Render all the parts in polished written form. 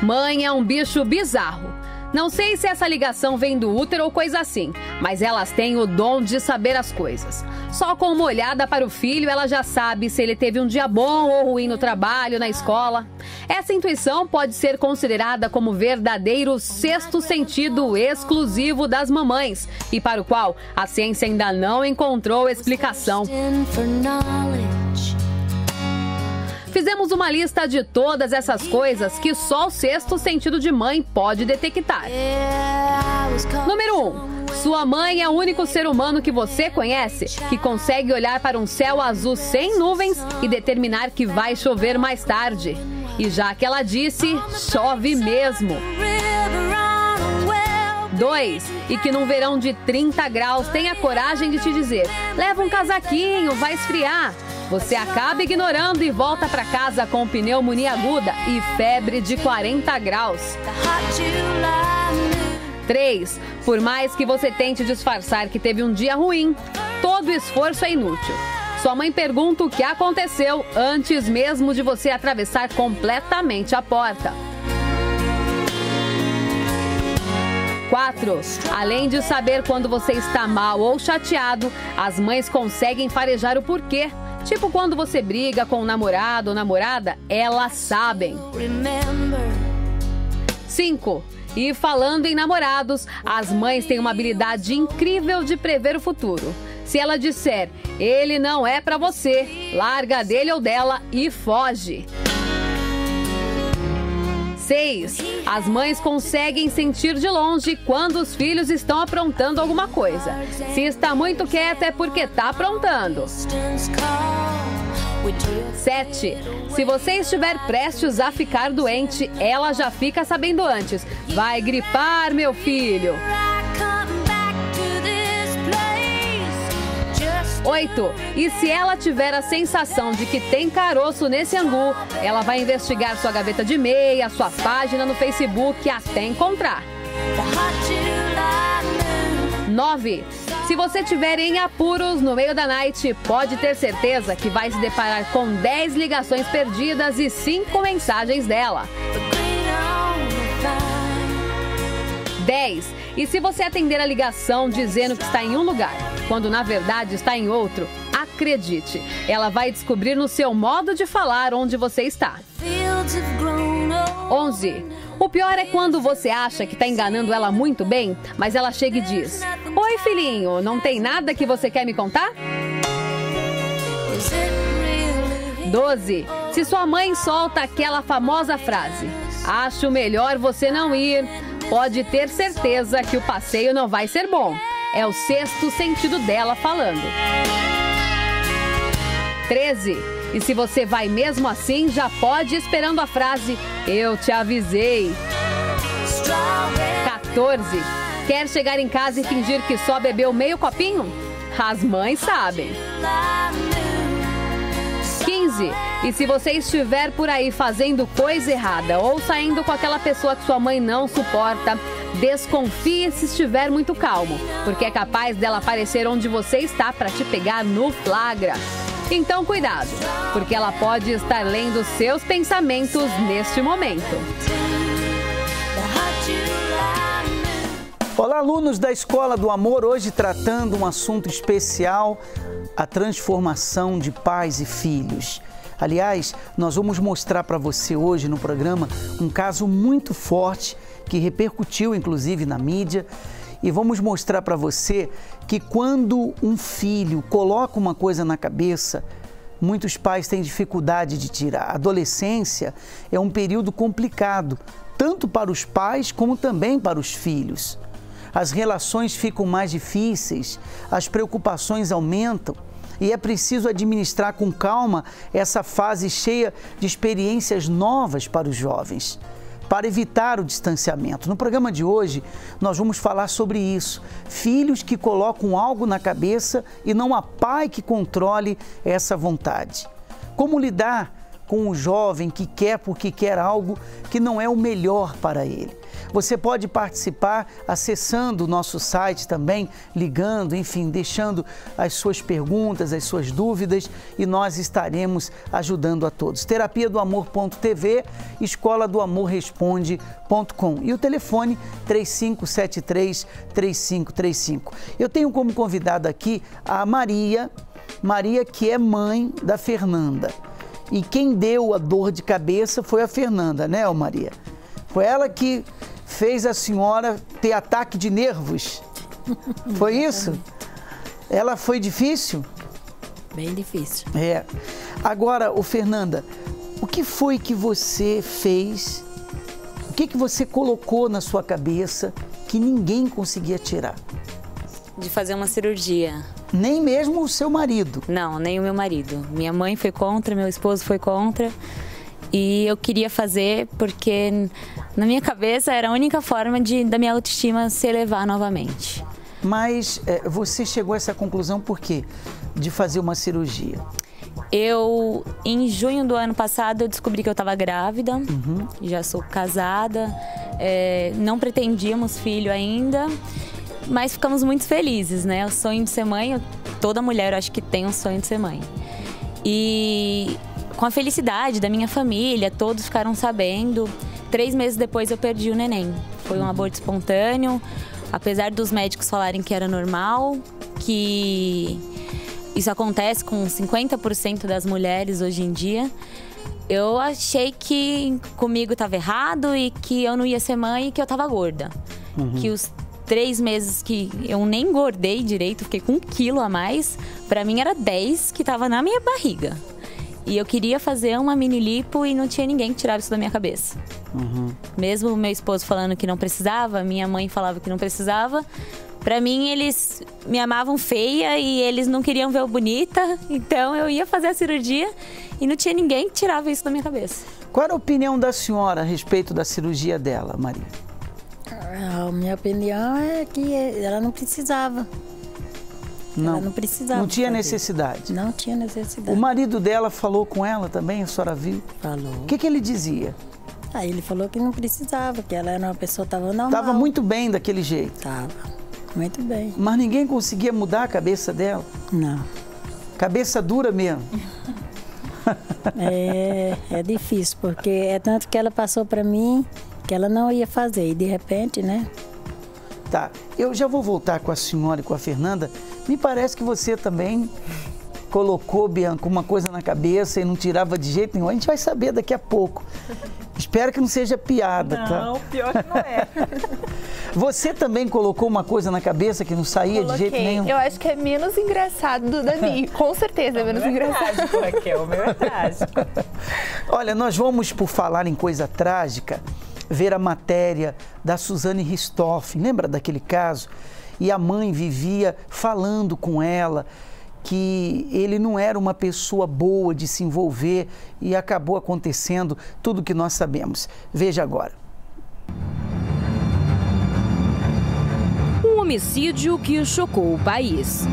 Mãe é um bicho bizarro. Não sei se essa ligação vem do útero ou coisa assim, mas elas têm o dom de saber as coisas. Só com uma olhada para o filho, ela já sabe se ele teve um dia bom ou ruim no trabalho, na escola. Essa intuição pode ser considerada como verdadeiro sexto sentido exclusivo das mamães e para o qual a ciência ainda não encontrou explicação. Fizemos uma lista de todas essas coisas que só o sexto sentido de mãe pode detectar. Número 1. Sua mãe é o único ser humano que você conhece que consegue olhar para um céu azul sem nuvens e determinar que vai chover mais tarde. E já que ela disse, chove mesmo. 2. E que num verão de 30 graus tem a coragem de te dizer: leva um casaquinho, vai esfriar. Você acaba ignorando e volta para casa com pneumonia aguda e febre de 40 graus. 3. Por mais que você tente disfarçar que teve um dia ruim, todo esforço é inútil. Sua mãe pergunta o que aconteceu antes mesmo de você atravessar completamente a porta. 4. Além de saber quando você está mal ou chateado, as mães conseguem farejar o porquê. Tipo quando você briga com o namorado ou namorada, elas sabem. 5. E falando em namorados, as mães têm uma habilidade incrível de prever o futuro. Se ela disser, ele não é pra você, larga dele ou dela e foge. 6. As mães conseguem sentir de longe quando os filhos estão aprontando alguma coisa. Se está muito quieto é porque está aprontando. 7. Se você estiver prestes a ficar doente, ela já fica sabendo antes. Vai gripar, meu filho. 8. E se ela tiver a sensação de que tem caroço nesse angu, ela vai investigar sua gaveta de meia, sua página no Facebook até encontrar. 9. Se você estiver em apuros no meio da noite, pode ter certeza que vai se deparar com 10 ligações perdidas e 5 mensagens dela. 10. E se você atender a ligação dizendo que está em um lugar, quando na verdade está em outro, acredite, ela vai descobrir no seu modo de falar onde você está. 11. O pior é quando você acha que está enganando ela muito bem, mas ela chega e diz: oi, filhinho, não tem nada que você quer me contar? 12. Se sua mãe solta aquela famosa frase: acho melhor você não ir, pode ter certeza que o passeio não vai ser bom. É o sexto sentido dela falando. 13. E se você vai mesmo assim, já pode ir esperando a frase: eu te avisei. 14. Quer chegar em casa e fingir que só bebeu meio copinho? As mães sabem. 15. E se você estiver por aí fazendo coisa errada ou saindo com aquela pessoa que sua mãe não suporta, desconfie se estiver muito calmo, porque é capaz dela aparecer onde você está para te pegar no flagra. Então cuidado, porque ela pode estar lendo seus pensamentos neste momento. Olá, alunos da Escola do Amor, hoje tratando um assunto especial, a transformação de pais e filhos. Aliás, nós vamos mostrar para você hoje no programa um caso muito forte que repercutiu inclusive na mídia, e vamos mostrar para você que quando um filho coloca uma coisa na cabeça, muitos pais têm dificuldade de tirar. A adolescência é um período complicado, tanto para os pais como também para os filhos. As relações ficam mais difíceis, as preocupações aumentam e é preciso administrar com calma essa fase cheia de experiências novas para os jovens, para evitar o distanciamento. No programa de hoje, nós vamos falar sobre isso. Filhos que colocam algo na cabeça e não há pai que controle essa vontade. Como lidar com o jovem que quer porque quer algo que não é o melhor para ele. Você pode participar acessando o nosso site também, ligando, enfim, deixando as suas perguntas, as suas dúvidas e nós estaremos ajudando a todos. Terapia do Amor.tv, Escola do Amor Responde.com e o telefone 3573-3535. Eu tenho como convidada aqui a Maria, que é mãe da Fernanda. E quem deu a dor de cabeça foi a Fernanda, né, Maria? Foi ela que fez a senhora ter ataque de nervos. Foi isso? Ela foi difícil? Bem difícil. É. Agora, Fernanda, o que foi que você fez? O que você colocou na sua cabeça que ninguém conseguia tirar? De fazer uma cirurgia. Nem mesmo o seu marido? Não, nem o meu marido. Minha mãe foi contra, meu esposo foi contra. E eu queria fazer porque na minha cabeça era a única forma da minha autoestima se elevar novamente. Mas você chegou a essa conclusão por quê? De fazer uma cirurgia? Em junho do ano passado, eu descobri que eu estava grávida. Já sou casada, não pretendíamos filho ainda. Mas ficamos muito felizes, né? O sonho de ser mãe, toda mulher eu acho que tem um sonho de ser mãe. E com a felicidade da minha família, todos ficaram sabendo. 3 meses depois eu perdi o neném. Foi um aborto espontâneo, apesar dos médicos falarem que era normal, que isso acontece com 50% das mulheres hoje em dia. Eu achei que comigo estava errado e que eu não ia ser mãe e que eu estava gorda. Que os 3 meses que eu nem engordei direito, fiquei com 1 quilo a mais, pra mim era 10 que tava na minha barriga. E eu queria fazer uma mini lipo e não tinha ninguém que tirava isso da minha cabeça. Mesmo o meu esposo falando que não precisava, minha mãe falava que não precisava. Pra mim, eles me amavam feia e eles não queriam ver eu bonita, então eu ia fazer a cirurgia e não tinha ninguém que tirava isso da minha cabeça. Qual era a opinião da senhora a respeito da cirurgia dela, Maria? A minha opinião é que ela não precisava. Não, ela não precisava. Não tinha necessidade. Não tinha necessidade. O marido dela falou com ela também, a senhora viu? Falou. O que ele dizia? Aí ele falou que não precisava, que ela era uma pessoa, estava normal. Estava muito bem daquele jeito. Estava, muito bem. Mas ninguém conseguia mudar a cabeça dela? Não. Cabeça dura mesmo? É difícil, porque é tanto que ela passou para mim que ela não ia fazer e de repente, né? Tá, eu já vou voltar com a senhora e com a Fernanda. Me parece que você também colocou, Bianca, uma coisa na cabeça e não tirava de jeito nenhum. A gente vai saber daqui a pouco. Espero que não seja piada, tá? Não, pior que não é. Você também colocou uma coisa na cabeça que não saía de jeito nenhum? Eu acho que é menos engraçado do Dani. Com certeza é menos engraçado. Trágico, Raquel, o meu é trágico. Olha, nós vamos, por falar em coisa trágica, ver a matéria da Suzane Richthofen. Lembra daquele caso? E a mãe vivia falando com ela que ele não era uma pessoa boa de se envolver e acabou acontecendo tudo o que nós sabemos. Veja agora. Um homicídio que chocou o país.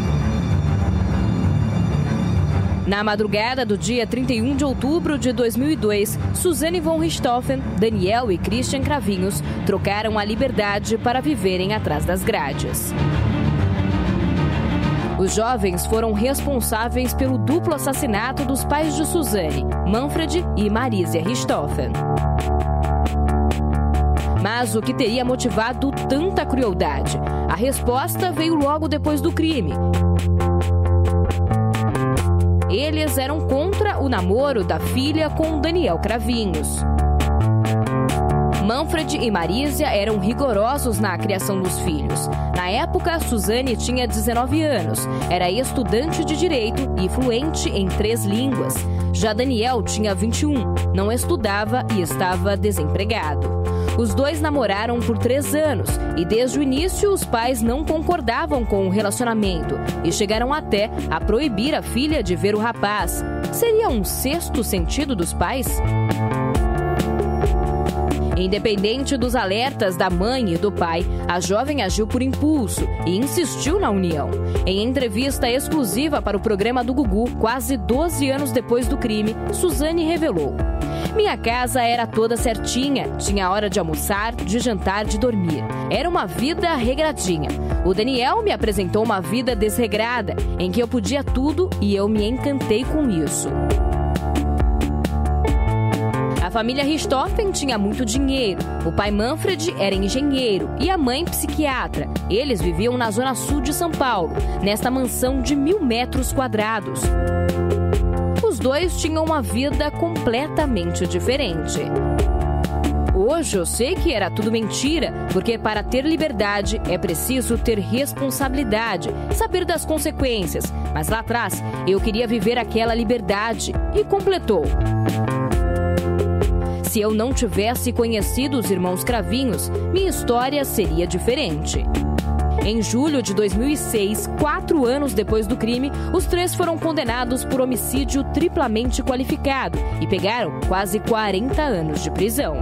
Na madrugada do dia 31 de outubro de 2002, Suzane von Richthofen, Daniel e Christian Cravinhos trocaram a liberdade para viverem atrás das grades. Os jovens foram responsáveis pelo duplo assassinato dos pais de Suzane, Manfred e Marisia Richthofen. Mas o que teria motivado tanta crueldade? A resposta veio logo depois do crime. Eles eram contra o namoro da filha com Daniel Cravinhos. Manfred e Marisia eram rigorosos na criação dos filhos. Na época, Suzane tinha 19 anos, era estudante de direito e fluente em 3 línguas. Já Daniel tinha 21, não estudava e estava desempregado. Os dois namoraram por 3 anos e desde o início os pais não concordavam com o relacionamento e chegaram até a proibir a filha de ver o rapaz. Seria um sexto sentido dos pais? Independente dos alertas da mãe e do pai, a jovem agiu por impulso e insistiu na união. Em entrevista exclusiva para o programa do Gugu, quase 12 anos depois do crime, Suzane revelou: Minha casa era toda certinha, tinha hora de almoçar, de jantar, de dormir. Era uma vida regradinha. O Daniel me apresentou uma vida desregrada, em que eu podia tudo e eu me encantei com isso. A família Richthofen tinha muito dinheiro. O pai Manfred era engenheiro e a mãe psiquiatra. Eles viviam na zona sul de São Paulo, nesta mansão de 1.000 metros quadrados. Os dois tinham uma vida completamente diferente. Hoje eu sei que era tudo mentira, porque para ter liberdade é preciso ter responsabilidade, saber das consequências. Mas lá atrás eu queria viver aquela liberdade e completou. Se eu não tivesse conhecido os irmãos Cravinhos, minha história seria diferente. Em julho de 2006, 4 anos depois do crime, os 3 foram condenados por homicídio triplamente qualificado e pegaram quase 40 anos de prisão.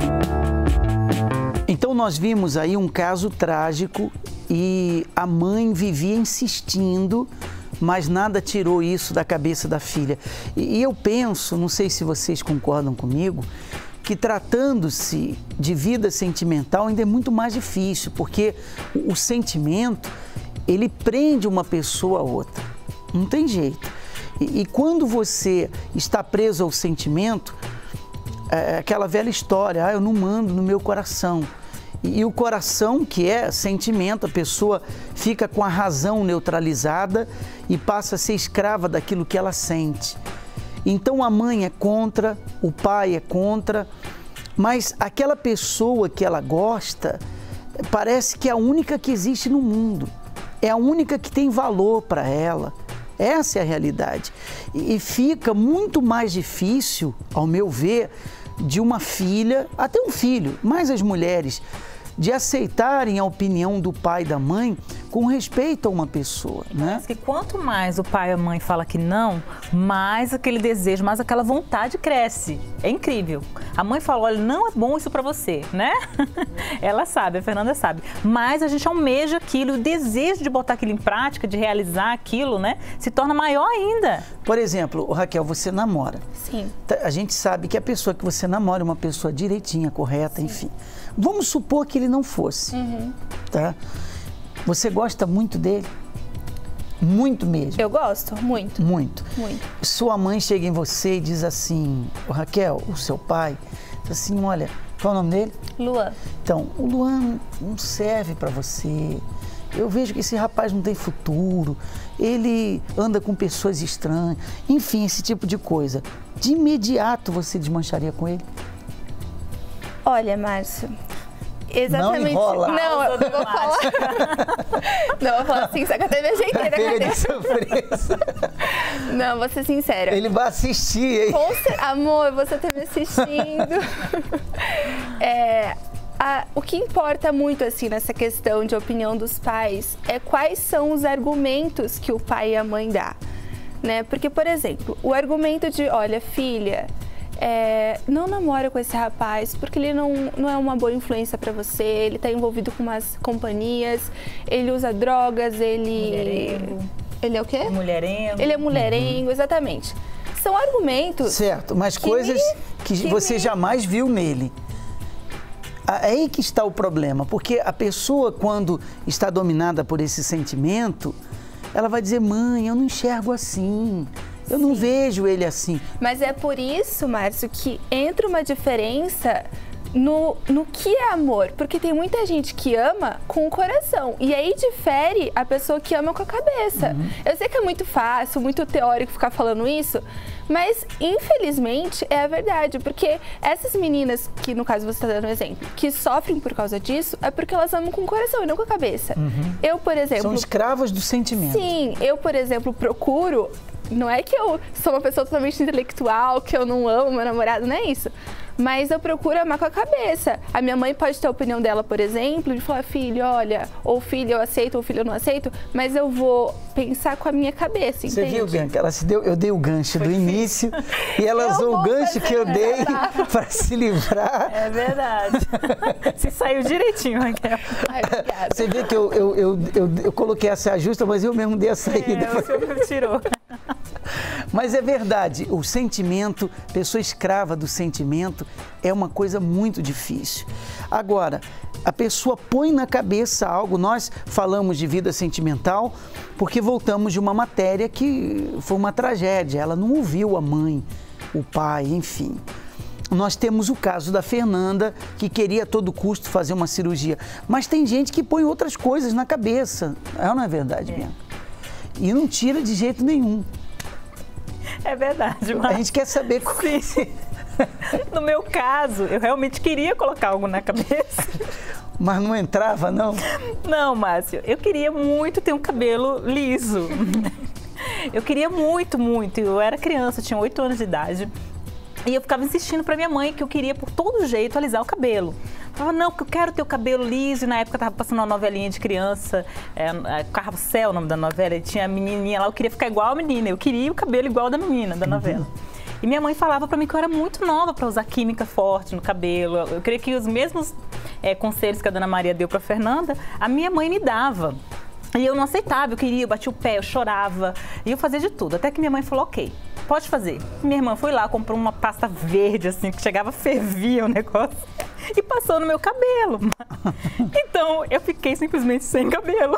Então nós vimos aí um caso trágico e a mãe vivia insistindo, mas nada tirou isso da cabeça da filha. E eu penso, não sei se vocês concordam comigo, que tratando-se de vida sentimental ainda é muito mais difícil, porque o sentimento, ele prende uma pessoa a outra, não tem jeito. E quando você está preso ao sentimento, é aquela velha história, eu não mando no meu coração. E o coração, que é sentimento, a pessoa fica com a razão neutralizada e passa a ser escrava daquilo que ela sente. Então a mãe é contra, o pai é contra, mas aquela pessoa que ela gosta parece que é a única que existe no mundo, é a única que tem valor para ela. Essa é a realidade. E fica muito mais difícil, ao meu ver, de uma filha, até um filho, mais as mulheres, de aceitarem a opinião do pai e da mãe com respeito a uma pessoa, né? Parece que quanto mais o pai e a mãe falam que não, mais aquele desejo, mais aquela vontade cresce. É incrível. A mãe fala, olha, não é bom isso pra você, né? Ela sabe, a Fernanda sabe. Mas a gente almeja aquilo, o desejo de botar aquilo em prática, de realizar aquilo, né? Se torna maior ainda. Por exemplo, Raquel, você namora. Sim. A gente sabe que a pessoa que você namora é uma pessoa direitinha, correta, sim, enfim. Vamos supor que ele não fosse, tá? Você gosta muito dele? Muito mesmo? Eu gosto, muito. Muito? Muito. Sua mãe chega em você e diz assim, Raquel, o seu pai, diz assim, olha, qual é o nome dele? Luan. Então, o Luan não serve para você. Eu vejo que esse rapaz não tem futuro, ele anda com pessoas estranhas, enfim, esse tipo de coisa. De imediato você desmancharia com ele? Olha, Márcio, exatamente. Não enrola. Não, eu vou falar. Não, eu vou falar assim, só que até me ajeitei na cadeira. De surpresa. Não, vou ser sincera. Ele vai assistir, hein? Amor, você tá me assistindo. O que importa muito, assim, nessa questão de opinião dos pais é quais são os argumentos que o pai e a mãe dá, né? Porque, por exemplo, o argumento de, olha, filha, não namora com esse rapaz porque ele não é uma boa influência para você, ele tá envolvido com umas companhias, ele usa drogas, ele é o quê? Mulherengo. Ele é mulherengo, exatamente. São argumentos... Certo, mas coisas que você jamais viu nele. É aí que está o problema, porque a pessoa, quando está dominada por esse sentimento, ela vai dizer, mãe, eu não enxergo assim, eu não vejo ele assim. Mas é por isso, Márcio, que entra uma diferença no que é amor, porque tem muita gente que ama com o coração, e aí difere a pessoa que ama com a cabeça. Eu sei que é muito fácil, muito teórico ficar falando isso, mas infelizmente é a verdade, porque essas meninas, que no caso você está dando um exemplo, que sofrem por causa disso, é porque elas amam com o coração e não com a cabeça. Eu, por exemplo... São escravas do sentimento. Sim, eu, por exemplo, procuro... Não é que eu sou uma pessoa totalmente intelectual, que eu não amo meu namorado, não é isso. Mas eu procuro amar com a cabeça. A minha mãe pode ter a opinião dela, por exemplo, de falar, filho, olha, ou filho eu aceito, ou filho eu não aceito, mas eu vou pensar com a minha cabeça, entende? Você viu, Bianca? Eu dei o gancho do início e ela usou o gancho que eu dei para se livrar. É verdade. Se saiu direitinho, Raquel. Ai, obrigada. Você vê que eu coloquei essa justa, mas eu mesmo dei a saída. Você tirou. Mas é verdade, o sentimento, pessoa escrava do sentimento, é uma coisa muito difícil. Agora, a pessoa põe na cabeça algo, nós falamos de vida sentimental porque voltamos de uma matéria que foi uma tragédia, ela não ouviu a mãe, o pai, enfim. Nós temos o caso da Fernanda, que queria a todo custo fazer uma cirurgia, mas tem gente que põe outras coisas na cabeça, não é verdade, Bianca? E não tira de jeito nenhum. É verdade, mas... A gente quer saber como... Sim. No meu caso, eu realmente queria colocar algo na cabeça. Mas não entrava, não? Não, Márcio, eu queria muito ter um cabelo liso. Eu queria muito, muito. Eu era criança, tinha 8 anos de idade. E eu ficava insistindo pra minha mãe que eu queria, por todo jeito, alisar o cabelo. Eu falava, não, porque eu quero ter o cabelo liso. E na época eu tava passando uma novelinha de criança, Carrossel, o nome da novela, e tinha a menininha lá, eu queria ficar igual a menina. Eu queria o cabelo igual da menina da novela. E minha mãe falava pra mim que eu era muito nova pra usar química forte no cabelo. Eu creio que os mesmos conselhos que a dona Maria deu pra Fernanda, a minha mãe me dava. E eu não aceitava, eu queria, eu batia o pé, eu chorava. E eu fazia de tudo, até que minha mãe falou, ok, pode fazer. Minha irmã foi lá, comprou uma pasta verde, assim, que chegava, fervia o negócio, e passou no meu cabelo. Então, eu fiquei simplesmente sem cabelo.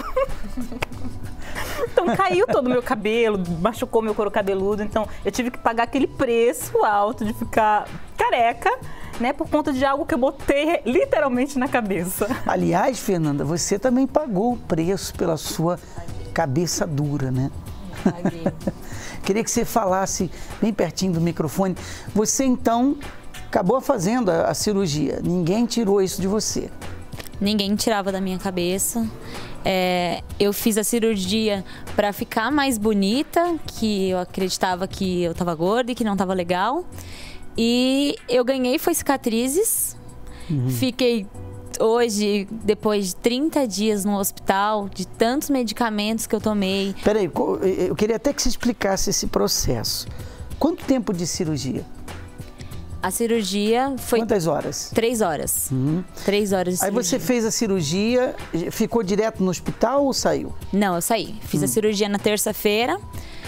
Então, caiu todo o meu cabelo, machucou meu couro cabeludo. Então, eu tive que pagar aquele preço alto de ficar careca, né, por conta de algo que eu botei literalmente na cabeça. Aliás, Fernanda, você também pagou o preço pela sua cabeça dura, né? Paguei. Queria que você falasse bem pertinho do microfone. Você, então, acabou fazendo a cirurgia. Ninguém tirou isso de você. Ninguém tirava da minha cabeça. Eu fiz a cirurgia para ficar mais bonita, que eu acreditava que eu estava gorda e que não estava legal. E eu ganhei foi cicatrizes. Fiquei hoje, depois de 30 dias no hospital, de tantos medicamentos que eu tomei. Peraí, eu queria até que você explicasse esse processo. Quanto tempo de cirurgia? A cirurgia foi... Quantas horas? 3 horas. 3 horas de cirurgia. Aí você fez a cirurgia, ficou direto no hospital ou saiu? Não, eu saí. Fiz a cirurgia na terça-feira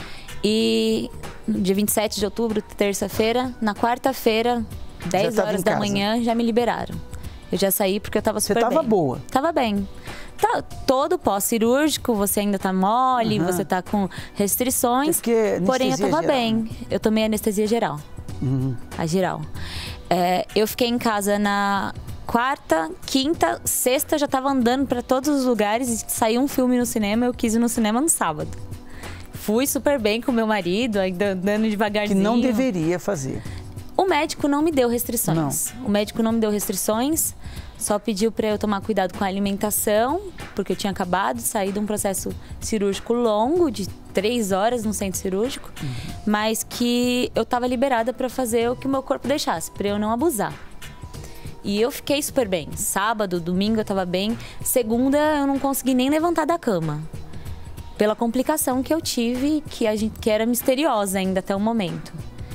e no dia 27 de outubro, terça-feira, na quarta-feira, 10 horas da manhã, já me liberaram. Eu já saí porque eu tava super bem. Você tava boa? Tava bem. Todo pós-cirúrgico, você ainda tá mole, você tá com restrições, porém eu tava bem. Eu tomei anestesia geral. A geral. Eu fiquei em casa na quarta, quinta, sexta, já tava andando para todos os lugares e saiu um filme no cinema, eu quis ir no cinema no sábado. Fui super bem com meu marido, ainda andando devagarzinho. Que não deveria fazer. O médico não me deu restrições. Não. O médico não me deu restrições, só pediu para eu tomar cuidado com a alimentação, porque eu tinha acabado de sair de um processo cirúrgico longo, de 3 horas no centro cirúrgico, mas que eu estava liberada para fazer o que o meu corpo deixasse, para eu não abusar. E eu fiquei super bem. Sábado, domingo eu estava bem. Segunda eu não consegui nem levantar da cama, pela complicação que eu tive, que era misteriosa ainda até o momento.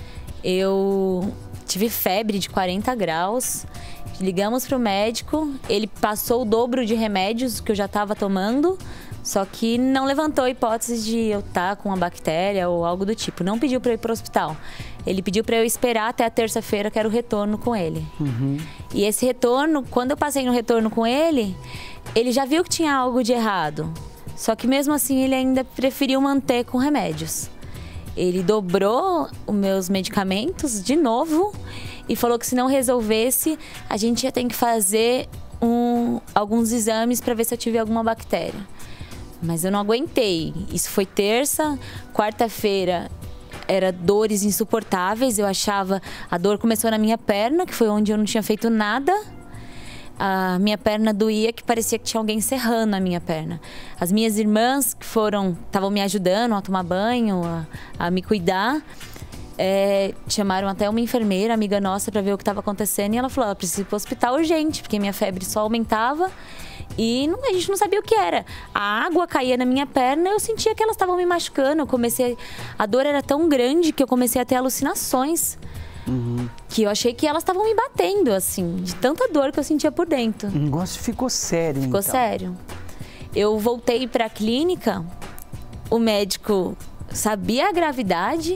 Eu tive febre de 40 graus, ligamos para o médico, ele passou o dobro de remédios que eu já estava tomando, só que não levantou a hipótese de eu estar com uma bactéria ou algo do tipo. Não pediu para eu ir para o hospital. Ele pediu para eu esperar até a terça-feira, que era o retorno com ele. E esse retorno, quando eu passei no retorno com ele, ele já viu que tinha algo de errado. Só que mesmo assim ele ainda preferiu manter com remédios. Ele dobrou os meus medicamentos de novo e falou que se não resolvesse, a gente ia ter que fazer alguns exames para ver se eu tive alguma bactéria. Mas eu não aguentei. Isso foi terça, quarta-feira era dores insuportáveis. Eu achava, a dor começou na minha perna, que foi onde eu não tinha feito nada. A minha perna doía, que parecia que tinha alguém serrando a minha perna. As minhas irmãs que estavam me ajudando a tomar banho, a me cuidar, chamaram até uma enfermeira, amiga nossa, para ver o que estava acontecendo. E ela falou, ela precisa ir para o hospital urgente, porque minha febre só aumentava e a gente não sabia o que era. A água caía na minha perna, eu sentia que elas estavam me machucando. A dor era tão grande que eu comecei a ter alucinações. Que eu achei que elas estavam me batendo, assim, de tanta dor que eu sentia por dentro. O negócio ficou sério, Ficou sério. Eu voltei para a clínica, o médico sabia a gravidade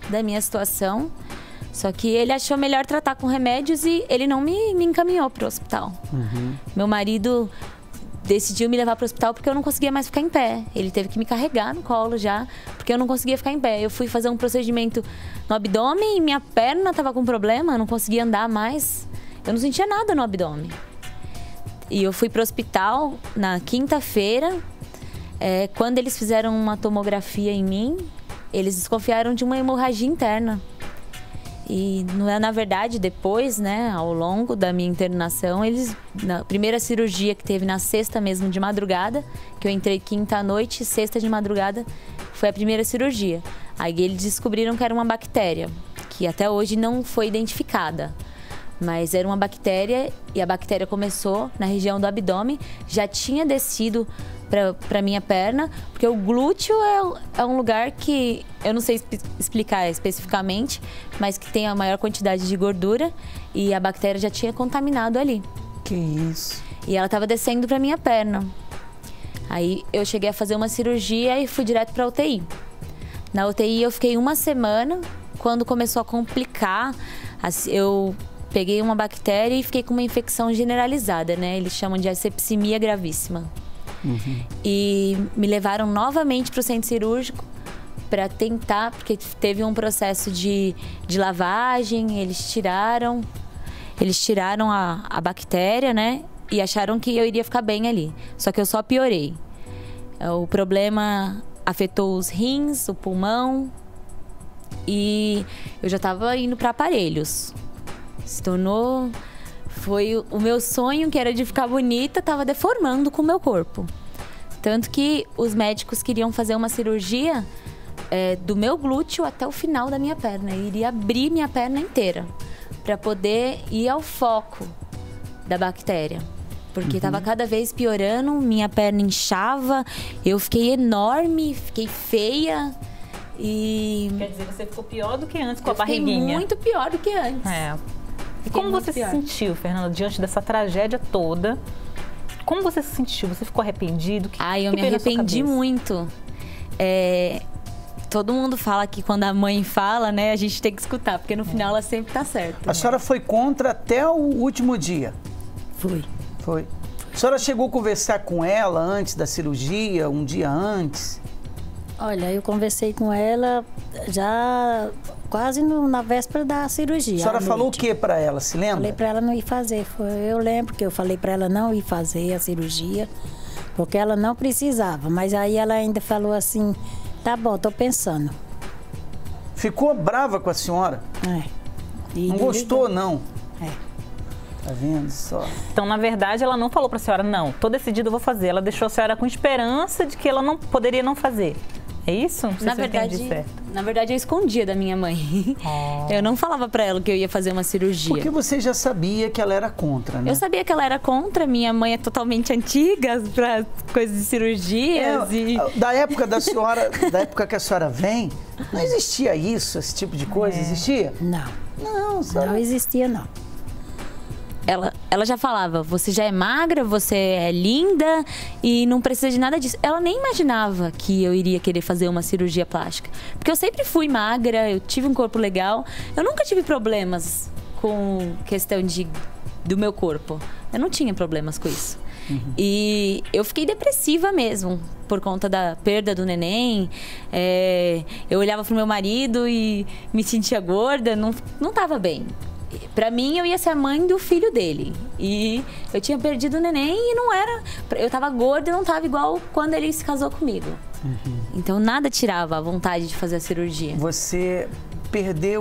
da minha situação. Só que ele achou melhor tratar com remédios e ele não me encaminhou para o hospital. Meu marido decidiu me levar para o hospital porque eu não conseguia mais ficar em pé. Ele teve que me carregar no colo já, porque eu não conseguia ficar em pé. Eu fui fazer um procedimento no abdômen e minha perna estava com problema, eu não conseguia andar mais. Eu não sentia nada no abdômen. E eu fui para o hospital na quinta-feira. Quando eles fizeram uma tomografia em mim, eles desconfiaram de uma hemorragia interna. E, na verdade, depois, né, ao longo da minha internação, na primeira cirurgia que teve na sexta mesmo de madrugada, que eu entrei quinta à noite, sexta de madrugada, foi a primeira cirurgia. Aí eles descobriram que era uma bactéria, que até hoje não foi identificada. Mas era uma bactéria e a bactéria começou na região do abdômen, já tinha descido para minha perna, porque o glúteo é um lugar que eu não sei explicar especificamente, mas que tem a maior quantidade de gordura e a bactéria já tinha contaminado ali. Que isso? E ela estava descendo para minha perna. Aí eu cheguei a fazer uma cirurgia e fui direto para UTI. Na UTI eu fiquei uma semana. Quando começou a complicar, eu peguei uma bactéria e fiquei com uma infecção generalizada, né? Eles chamam de septicemia gravíssima. E me levaram novamente para o centro cirúrgico para tentar, porque teve um processo de lavagem, eles tiraram a bactéria, né? E acharam que eu iria ficar bem ali. Só que eu só piorei. O problema afetou os rins, o pulmão e eu já estava indo para aparelhos. Se tornou... Foi o meu sonho, que era de ficar bonita, estava deformando com o meu corpo. Tanto que os médicos queriam fazer uma cirurgia do meu glúteo até o final da minha perna. Eu iria abrir minha perna inteira para poder ir ao foco da bactéria. Porque estava cada vez piorando, minha perna inchava, eu fiquei enorme, fiquei feia. E... Quer dizer, você ficou pior do que antes com a barriguinha. Fiquei muito pior do que antes. E como você se sentiu, Fernanda, diante dessa tragédia toda? Como você se sentiu? Você ficou arrependido? Eu me arrependi muito. Todo mundo fala que quando a mãe fala, né, a gente tem que escutar, porque no final ela sempre tá certa. A senhora foi contra até o último dia? Foi. A senhora chegou a conversar com ela antes da cirurgia, um dia antes? Olha, eu conversei com ela já quase na véspera da cirurgia. A senhora falou o que para ela, se lembra? Falei para ela não ir fazer. Eu lembro que eu falei para ela não ir fazer a cirurgia, porque ela não precisava. Mas aí ela ainda falou assim, tá bom, tô pensando. Ficou brava com a senhora? Não gostou, não? Tá vendo só? Então, na verdade, ela não falou para a senhora, não, tô decidida, eu vou fazer. Ela deixou a senhora com esperança de que ela não poderia não fazer. É isso? Na verdade, eu escondia da minha mãe. Eu não falava pra ela que eu ia fazer uma cirurgia. Porque você já sabia que ela era contra, né? Eu sabia que ela era contra. Minha mãe é totalmente antiga pra coisas de cirurgias. Da época da senhora, da época que a senhora vem, não existia isso, esse tipo de coisa? Existia? Não. Não existia, não. Ela já falava, você já é magra, você é linda e não precisa de nada disso. Ela nem imaginava que eu iria querer fazer uma cirurgia plástica. Porque eu sempre fui magra, eu tive um corpo legal. Eu nunca tive problemas com questão do meu corpo. Eu não tinha problemas com isso. E eu fiquei depressiva mesmo, por conta da perda do neném. Eu olhava pro meu marido e me sentia gorda, não tava bem. Pra mim, eu ia ser a mãe do filho dele. E eu tinha perdido o neném e não era... Eu tava gorda e não tava igual quando ele se casou comigo. Então, nada tirava a vontade de fazer a cirurgia. Você perdeu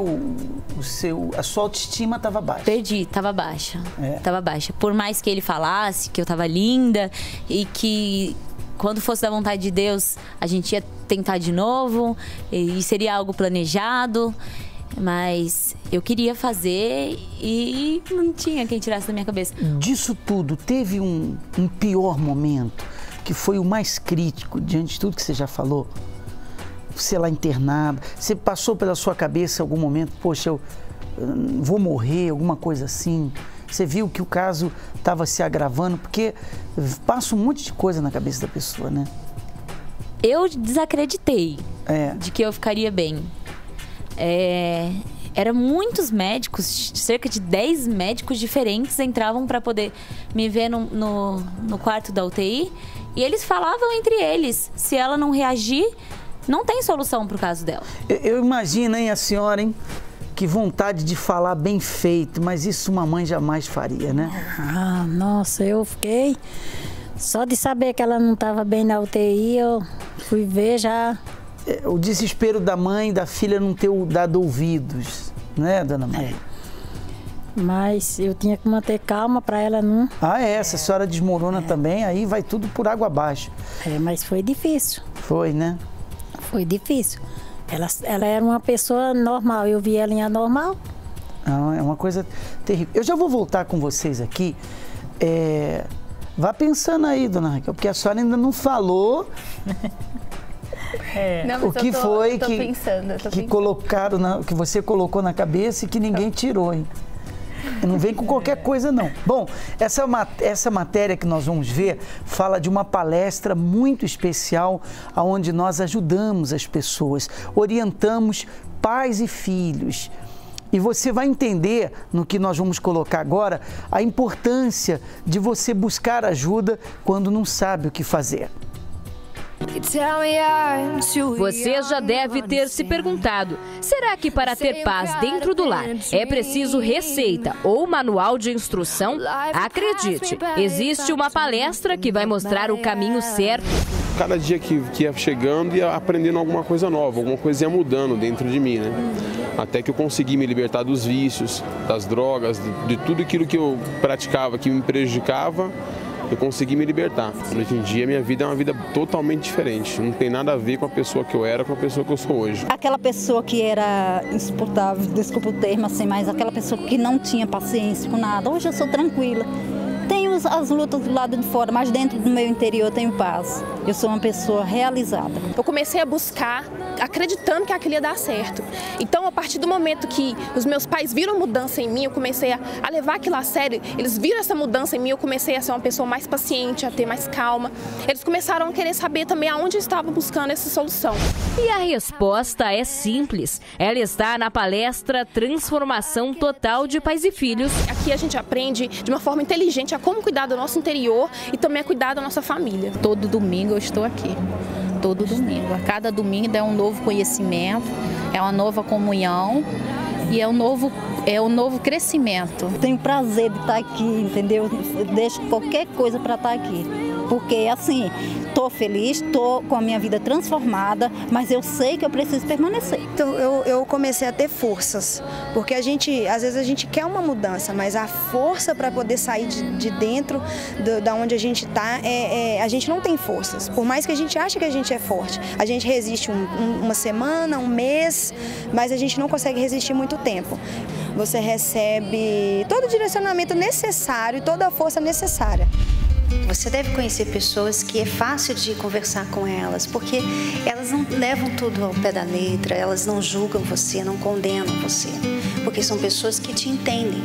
a sua autoestima estava baixa? Perdi, estava baixa. Tava baixa. Por mais que ele falasse que eu tava linda e que... Quando fosse da vontade de Deus, a gente ia tentar de novo. E seria algo planejado. Mas eu queria fazer e não tinha quem tirasse da minha cabeça. Disso tudo, teve um pior momento, que foi o mais crítico, diante de tudo que você já falou? Você lá internada, você passou pela sua cabeça em algum momento, poxa, eu vou morrer, alguma coisa assim? Você viu que o caso estava se agravando? Porque passa um monte de coisa na cabeça da pessoa, né? Eu desacreditei de que eu ficaria bem. Eram muitos médicos, cerca de 10 médicos diferentes entravam para poder me ver no quarto da UTI. E eles falavam entre eles, se ela não reagir, não tem solução para o caso dela. Eu imagino, hein, a senhora, hein? Que vontade de falar bem feito, mas isso uma mãe jamais faria, né? Ah, nossa, eu fiquei... Só de saber que ela não estava bem na UTI, eu fui ver já... O desespero da mãe, da filha não ter dado ouvidos, né, dona Maria? Mas eu tinha que manter calma para ela não... Se a senhora desmorona também, aí vai tudo por água abaixo. Mas foi difícil. Foi, né? Foi difícil. Ela era uma pessoa normal, eu vi ela em anormal. É uma coisa terrível. Eu já vou voltar com vocês aqui. Vá pensando aí, dona Raquel, porque a senhora ainda não falou... Não, o que foi que você colocou na cabeça e que ninguém tirou, hein? Não vem com qualquer coisa, não. Bom, essa matéria que nós vamos ver fala de uma palestra muito especial onde nós ajudamos as pessoas, orientamos pais e filhos. E você vai entender, no que nós vamos colocar agora, a importância de você buscar ajuda quando não sabe o que fazer. Você já deve ter se perguntado, será que para ter paz dentro do lar é preciso receita ou manual de instrução? Acredite, existe uma palestra que vai mostrar o caminho certo. Cada dia que ia chegando, ia aprendendo alguma coisa nova, alguma coisa ia mudando dentro de mim, né? Até que eu consegui me libertar dos vícios, das drogas, de tudo aquilo que eu praticava, que me prejudicava. Eu consegui me libertar. Hoje em dia, minha vida é uma vida totalmente diferente. Não tem nada a ver com a pessoa que eu era, com a pessoa que eu sou hoje. Aquela pessoa que era insuportável, desculpa o termo assim, mas aquela pessoa que não tinha paciência com nada. Hoje eu sou tranquila. Tenho as lutas do lado de fora, mas dentro do meu interior eu tenho paz. Eu sou uma pessoa realizada. Eu comecei a buscar, acreditando que aquilo ia dar certo. Então, a partir do momento que os meus pais viram mudança em mim, eu comecei a levar aquilo a sério. Eles viram essa mudança em mim, eu comecei a ser uma pessoa mais paciente, a ter mais calma. Eles começaram a querer saber também aonde eu estava buscando essa solução. E a resposta é simples. Ela está na palestra Transformação Total de Pais e Filhos. Aqui a gente aprende de uma forma inteligente a como cuidar do nosso interior e também a cuidar da nossa família. Todo domingo eu estou aqui. Todo domingo. A cada domingo é um novo conhecimento, é uma nova comunhão e é um novo crescimento. Tenho prazer de estar aqui, entendeu? Eu deixo qualquer coisa para estar aqui. Porque, assim, estou feliz, estou com a minha vida transformada, mas eu sei que eu preciso permanecer. Então, eu comecei a ter forças, porque às vezes a gente quer uma mudança, mas a força para poder sair de dentro da onde a gente está, a gente não tem forças. Por mais que a gente ache que a gente é forte, a gente resiste uma semana, um mês, mas a gente não consegue resistir muito tempo. Você recebe todo o direcionamento necessário, toda a força necessária. Você deve conhecer pessoas que é fácil de conversar com elas, porque elas não levam tudo ao pé da letra, elas não julgam você, não condenam você, porque são pessoas que te entendem.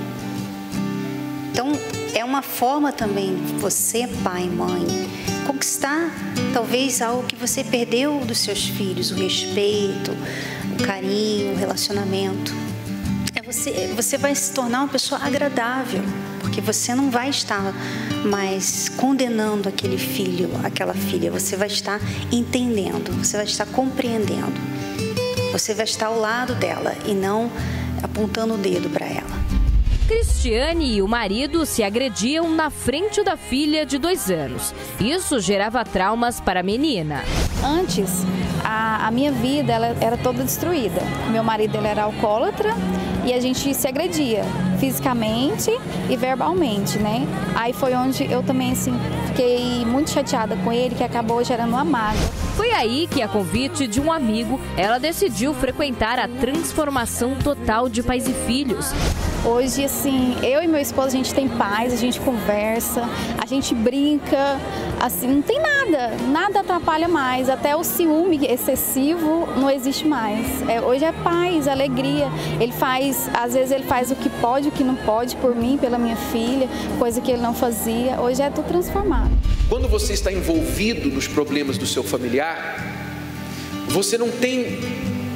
Então, é uma forma também, você, pai e mãe, conquistar talvez algo que você perdeu dos seus filhos, o respeito, o carinho, o relacionamento. Você vai se tornar uma pessoa agradável, porque você não vai estar mais condenando aquele filho, aquela filha. Você vai estar entendendo, você vai estar compreendendo. Você vai estar ao lado dela e não apontando o dedo para ela. Cristiane e o marido se agrediam na frente da filha de 2 anos. Isso gerava traumas para a menina. Antes, a minha vida ela era toda destruída. Meu marido ele era alcoólatra e a gente se agredia fisicamente e verbalmente, né? Aí foi onde eu também assim, fiquei muito chateada com ele, que acabou gerando uma mágoa. Foi aí que, a convite de um amigo, ela decidiu frequentar a Transformação Total de Pais e Filhos. Hoje, assim, eu e meu esposo, a gente tem paz, a gente conversa, a gente brinca, assim, não tem nada atrapalha mais, até o ciúme excessivo não existe mais. Hoje é paz, alegria, às vezes ele faz o que pode, o que não pode, por mim, pela minha filha, coisa que ele não fazia, hoje é tudo transformado. Quando você está envolvido nos problemas do seu familiar, você não tem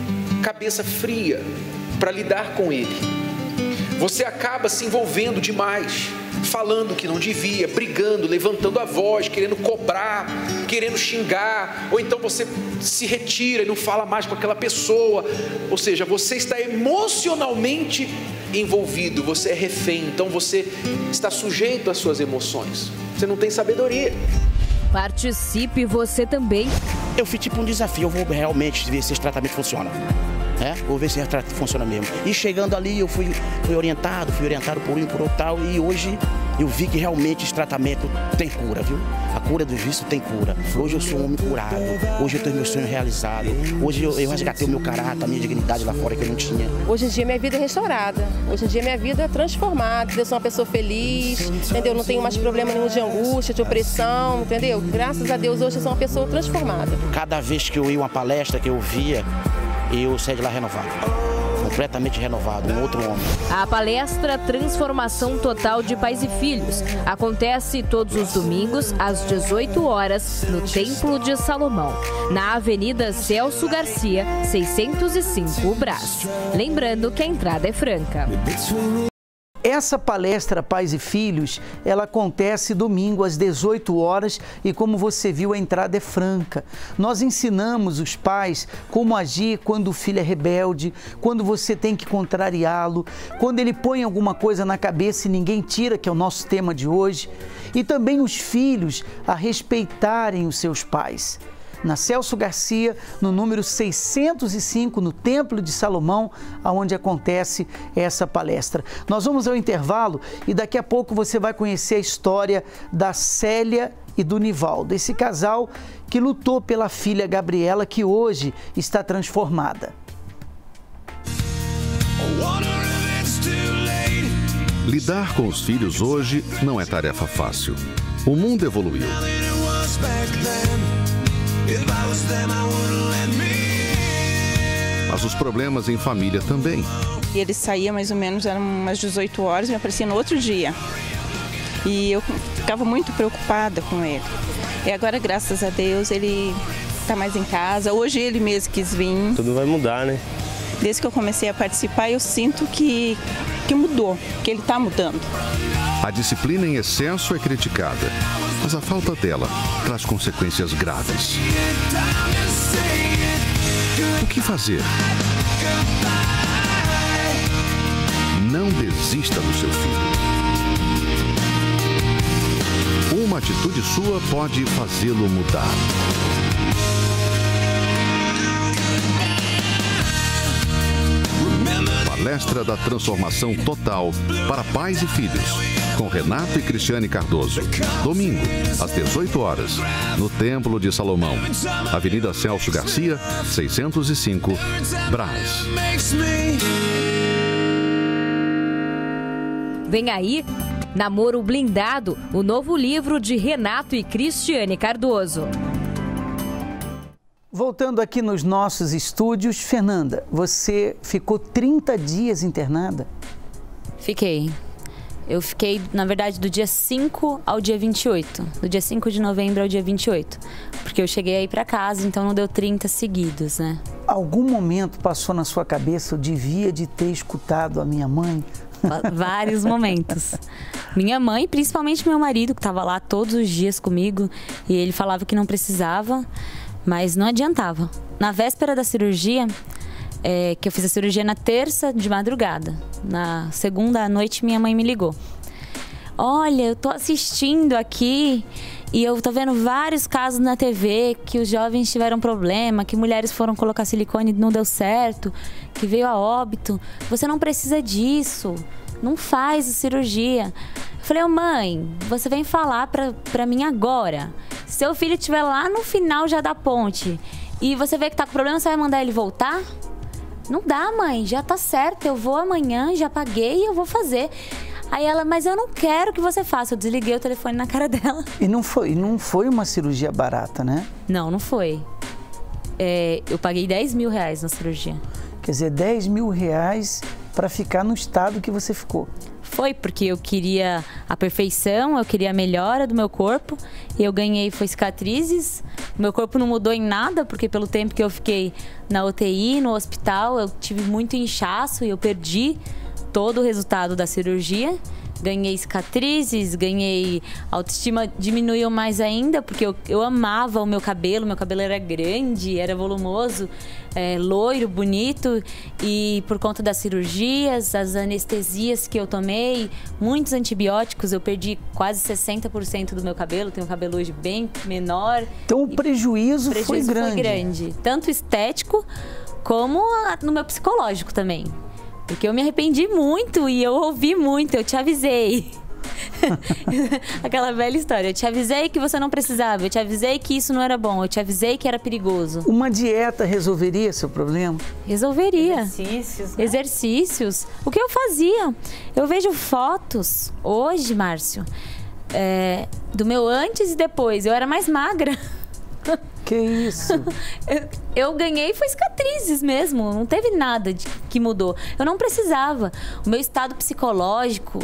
cabeça fria para lidar com ele. Você acaba se envolvendo demais, falando o que não devia, brigando, levantando a voz, querendo cobrar, querendo xingar, ou então você se retira e não fala mais com aquela pessoa. Ou seja, você está emocionalmente envolvido, você é refém, então você está sujeito às suas emoções. Você não tem sabedoria. Participe você também. Eu fiz tipo um desafio, eu vou realmente ver se esse tratamento funciona. Vou ver se esse tratamento funciona mesmo. E chegando ali eu fui orientado por um e por outro tal, e hoje eu vi que realmente esse tratamento tem cura, viu? A cura do vício tem cura. Hoje eu sou um homem curado, hoje eu tenho meu sonho realizado, hoje eu resgatei o meu caráter, a minha dignidade lá fora que eu não tinha. Hoje em dia minha vida é restaurada, hoje em dia minha vida é transformada, eu sou uma pessoa feliz, entendeu? Não tenho mais problema nenhum de angústia, de opressão, entendeu? Graças a Deus hoje eu sou uma pessoa transformada. Cada vez que eu ia a uma palestra, que eu via, eu saí de lá renovado. Completamente renovado, um outro homem. A palestra Transformação Total de Pais e Filhos acontece todos os domingos às 18 horas no Templo de Salomão, na Avenida Celso Garcia, 605 Brás. Lembrando que a entrada é franca. Essa palestra Pais e Filhos, ela acontece domingo às 18 horas e, como você viu, a entrada é franca. Nós ensinamos os pais como agir quando o filho é rebelde, quando você tem que contrariá-lo, quando ele põe alguma coisa na cabeça e ninguém tira, que é o nosso tema de hoje, e também os filhos a respeitarem os seus pais. Na Celso Garcia, no número 605, no Templo de Salomão, onde acontece essa palestra. Nós vamos ao intervalo e daqui a pouco você vai conhecer a história da Célia e do Nivaldo, esse casal que lutou pela filha Gabriela, que hoje está transformada. Lidar com os filhos hoje não é tarefa fácil. O mundo evoluiu. Mas os problemas em família também. E ele saía mais ou menos, eram umas 18 horas, me aparecia no outro dia. E eu ficava muito preocupada com ele. E agora, graças a Deus, ele está mais em casa. Hoje ele mesmo quis vir. Tudo vai mudar, né? Desde que eu comecei a participar, eu sinto que mudou, que ele está mudando. A disciplina em excesso é criticada, mas a falta dela traz consequências graves. O que fazer? Não desista do seu filho. Uma atitude sua pode fazê-lo mudar. Palestra da Transformação Total para Pais e Filhos, com Renato e Cristiane Cardoso. Domingo, às 18 horas, no Templo de Salomão, Avenida Celso Garcia, 605, Brás. Vem aí, Namoro Blindado, o novo livro de Renato e Cristiane Cardoso. Voltando aqui nos nossos estúdios, Fernanda, você ficou 30 dias internada? Fiquei. Eu fiquei, na verdade, do dia 5 ao dia 28. Do dia 5 de novembro ao dia 28. Porque eu cheguei aí pra casa, então não deu 30 seguidos, né? Algum momento passou na sua cabeça, eu devia de ter escutado a minha mãe? Vários momentos. Minha mãe, principalmente meu marido, que estava lá todos os dias comigo, e ele falava que não precisava, mas não adiantava. Na véspera da cirurgia, que eu fiz a cirurgia na terça de madrugada, na segunda à noite minha mãe me ligou. Olha, eu tô assistindo aqui e eu tô vendo vários casos na TV que os jovens tiveram problema, que mulheres foram colocar silicone e não deu certo, que veio a óbito. Você não precisa disso, não faz a cirurgia. Eu falei, mãe, você vem falar pra mim agora. Se seu filho estiver lá no final já da ponte e você vê que tá com problema, você vai mandar ele voltar? Não dá, mãe, já tá certo, eu vou amanhã, já paguei e eu vou fazer. Aí ela, mas eu não quero que você faça. Eu desliguei o telefone na cara dela. E não foi uma cirurgia barata, né? Não foi. Eu paguei 10 mil reais na cirurgia. Quer dizer, 10 mil reais para ficar no estado que você ficou. Foi, porque eu queria a perfeição, eu queria a melhora do meu corpo eu ganhei foi cicatrizes. Meu corpo não mudou em nada, porque pelo tempo que eu fiquei na UTI, no hospital, eu tive muito inchaço e eu perdi todo o resultado da cirurgia. Ganhei cicatrizes, ganhei autoestima, diminuiu mais ainda, porque eu amava o meu cabelo era grande, era volumoso, loiro, bonito, e por conta das cirurgias, as anestesias que eu tomei, muitos antibióticos, eu perdi quase 60% do meu cabelo, tenho um cabelo hoje bem menor. Então o prejuízo foi grande. Tanto estético como no meu psicológico também. Porque eu me arrependi muito e eu ouvi muito, eu te avisei. Aquela velha história, eu te avisei que você não precisava, eu te avisei que isso não era bom, eu te avisei que era perigoso. Uma dieta resolveria seu problema? Resolveria. Exercícios, né? Exercícios. O que eu fazia? Eu vejo fotos hoje, Márcio, do meu antes e depois. Eu era mais magra. Que isso? Eu ganhei foi cicatrizes mesmo, não teve nada que mudou. Eu não precisava. O meu estado psicológico,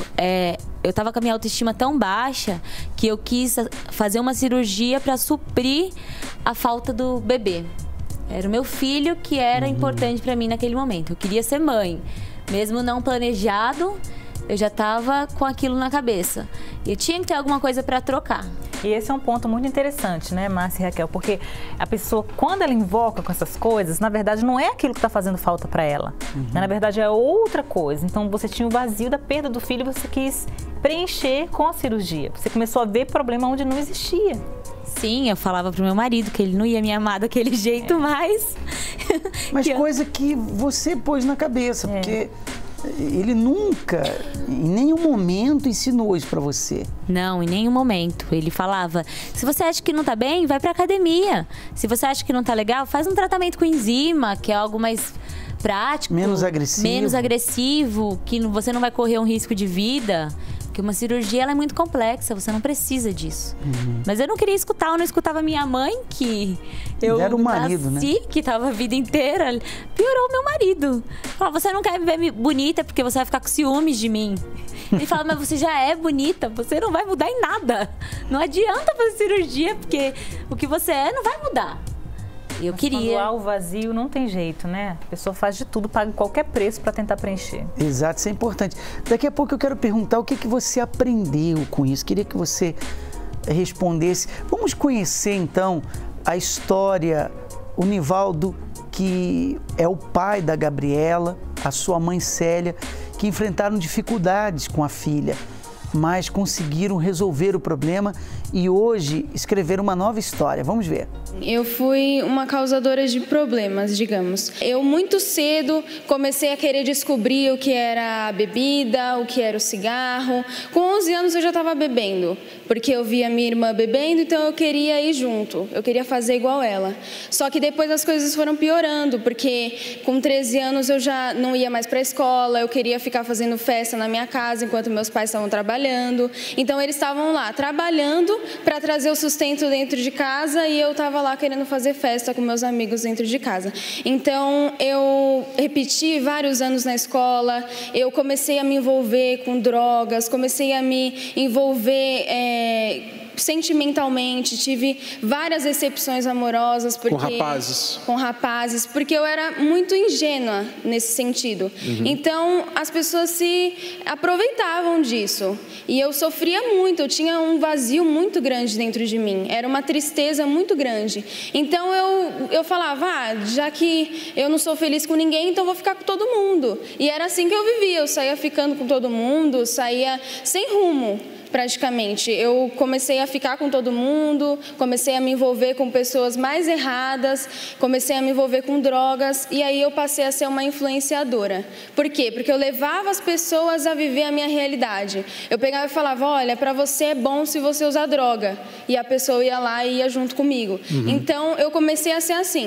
eu tava com a minha autoestima tão baixa que eu quis fazer uma cirurgia para suprir a falta do bebê. Era o meu filho que era importante para mim naquele momento. Eu queria ser mãe, mesmo não planejado. Eu já estava com aquilo na cabeça. E eu tinha que ter alguma coisa para trocar. E esse é um ponto muito interessante, né, Márcia e Raquel? Porque a pessoa, quando ela invoca com essas coisas, na verdade não é aquilo que está fazendo falta para ela. Na verdade é outra coisa. Então você tinha o vazio da perda do filho e você quis preencher com a cirurgia. Você começou a ver problema onde não existia. Sim, eu falava pro meu marido que ele não ia me amar daquele jeito mais. Mas coisa que você pôs na cabeça, porque ele nunca, em nenhum momento, ensinou isso pra você. Não, em nenhum momento. Ele falava, se você acha que não tá bem, vai pra academia. Se você acha que não tá legal, faz um tratamento com enzima, que é algo mais prático. Menos agressivo. Menos agressivo, que você não vai correr um risco de vida. Porque uma cirurgia ela é muito complexa, você não precisa disso. Mas eu não queria escutar, eu não escutava minha mãe, que eu era o marido, nasci, né? Que estava a vida inteira. Piorou o meu marido. Falava, você não quer me ver bonita porque você vai ficar com ciúmes de mim. Ele fala, mas você já é bonita, você não vai mudar em nada. Não adianta fazer cirurgia, porque o que você é não vai mudar. Eu queria. Quando há o vazio, não tem jeito, né? A pessoa faz de tudo, paga qualquer preço para tentar preencher. Exato, isso é importante. Daqui a pouco eu quero perguntar o que você aprendeu com isso. Queria que você respondesse. Vamos conhecer, então, a história, o Nivaldo, que é o pai da Gabriela, a sua mãe Célia, que enfrentaram dificuldades com a filha, mas conseguiram resolver o problema e hoje escreveram uma nova história. Vamos ver. Eu fui uma causadora de problemas, digamos. Eu muito cedo comecei a querer descobrir o que era a bebida, o que era o cigarro. Com 11 anos eu já estava bebendo, porque eu via minha irmã bebendo, então eu queria ir junto, eu queria fazer igual ela. Só que depois as coisas foram piorando, porque com 13 anos eu já não ia mais para a escola, eu queria ficar fazendo festa na minha casa enquanto meus pais estavam trabalhando. Então eles estavam lá trabalhando para trazer o sustento dentro de casa e eu estava lá querendo fazer festa com meus amigos dentro de casa. Então eu repeti vários anos na escola, eu comecei a me envolver com drogas, comecei a me envolver sentimentalmente, tive várias decepções amorosas porque, com rapazes, porque eu era muito ingênua nesse sentido. Então as pessoas se aproveitavam disso e eu sofria muito, eu tinha um vazio muito grande dentro de mim, era uma tristeza muito grande. Então eu falava, já que eu não sou feliz com ninguém, então vou ficar com todo mundo. E era assim que eu vivia, eu saía ficando com todo mundo, saía sem rumo. Praticamente, eu comecei a ficar com todo mundo, comecei a me envolver com pessoas mais erradas, comecei a me envolver com drogas e aí eu passei a ser uma influenciadora. Por quê? Porque eu levava as pessoas a viver a minha realidade. Eu pegava e falava, olha, para você é bom se você usar droga. E a pessoa ia lá e ia junto comigo. Então eu comecei a ser assim.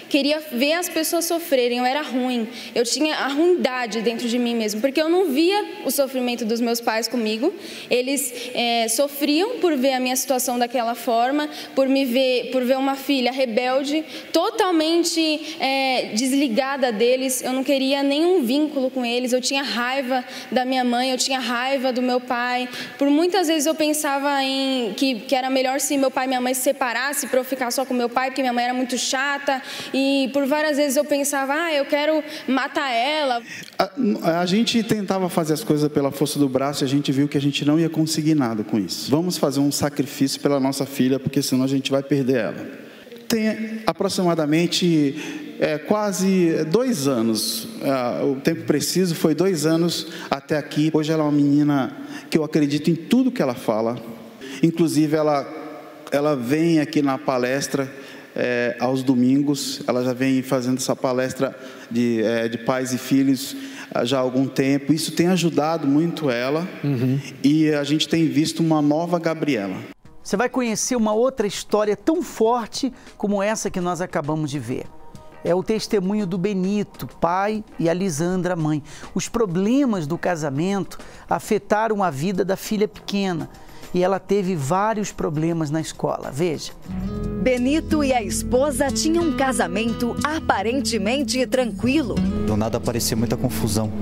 queria ver as pessoas sofrerem, eu era ruim, eu tinha a ruindade dentro de mim mesmo, porque eu não via o sofrimento dos meus pais comigo, eles sofriam por ver a minha situação daquela forma, por ver uma filha rebelde, totalmente desligada deles, eu não queria nenhum vínculo com eles, eu tinha raiva da minha mãe, eu tinha raiva do meu pai, por muitas vezes eu pensava que era melhor se meu pai e minha mãe se separassem para eu ficar só com meu pai, porque minha mãe era muito chata, e por várias vezes eu pensava, eu quero matar ela. A gente tentava fazer as coisas pela força do braço e a gente viu que a gente não ia conseguir nada com isso. Vamos fazer um sacrifício pela nossa filha, porque senão a gente vai perder ela. Tem aproximadamente quase 2 anos, o tempo preciso foi 2 anos até aqui. Hoje ela é uma menina que eu acredito em tudo que ela fala. Inclusive ela vem aqui na palestra aos domingos, ela já vem fazendo essa palestra de pais e filhos já há algum tempo. Isso tem ajudado muito ela, e a gente tem visto uma nova Gabriela. Você vai conhecer uma outra história tão forte como essa que nós acabamos de ver. É o testemunho do Benito, pai, e a Lisandra, mãe. Os problemas do casamento afetaram a vida da filha pequena e ela teve vários problemas na escola. Veja. Benito e a esposa tinham um casamento aparentemente tranquilo. Do nada aparecia muita confusão.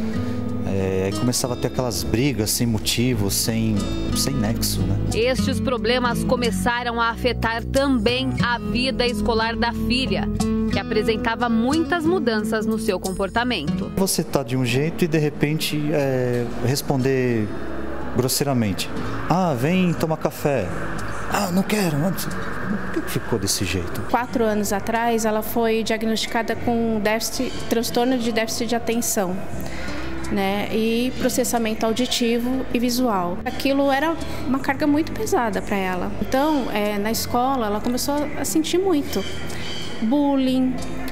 Aí começava a ter aquelas brigas sem motivo, sem nexo, né? Estes problemas começaram a afetar também a vida escolar da filha, que apresentava muitas mudanças no seu comportamento. Você tá de um jeito e de repente responder grosseiramente. Vem tomar café. Não quero. Por que ficou desse jeito? 4 anos atrás, ela foi diagnosticada com transtorno de déficit de atenção, né, e processamento auditivo e visual. Aquilo era uma carga muito pesada para ela. Então, na escola, ela começou a sentir muito bullying,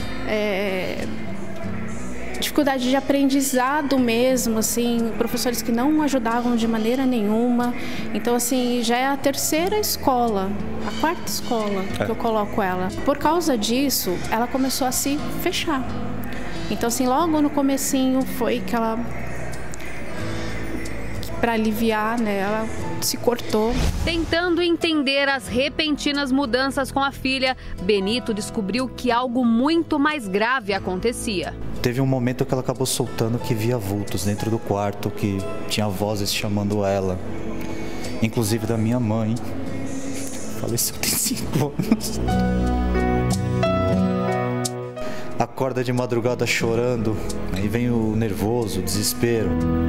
dificuldade de aprendizado mesmo, assim, professores que não ajudavam de maneira nenhuma. Então, assim, já é a 3ª escola, a 4ª escola que eu coloco ela. Por causa disso, ela começou a se fechar. Então, assim, logo no comecinho foi que ela, para aliviar, né, ela se cortou. Tentando entender as repentinas mudanças com a filha, Benito descobriu que algo muito mais grave acontecia. Teve um momento que ela acabou soltando que via vultos dentro do quarto, que tinha vozes chamando ela, inclusive da minha mãe. Faleceu tem 5 anos. Acorda de madrugada chorando, aí vem o nervoso, o desespero.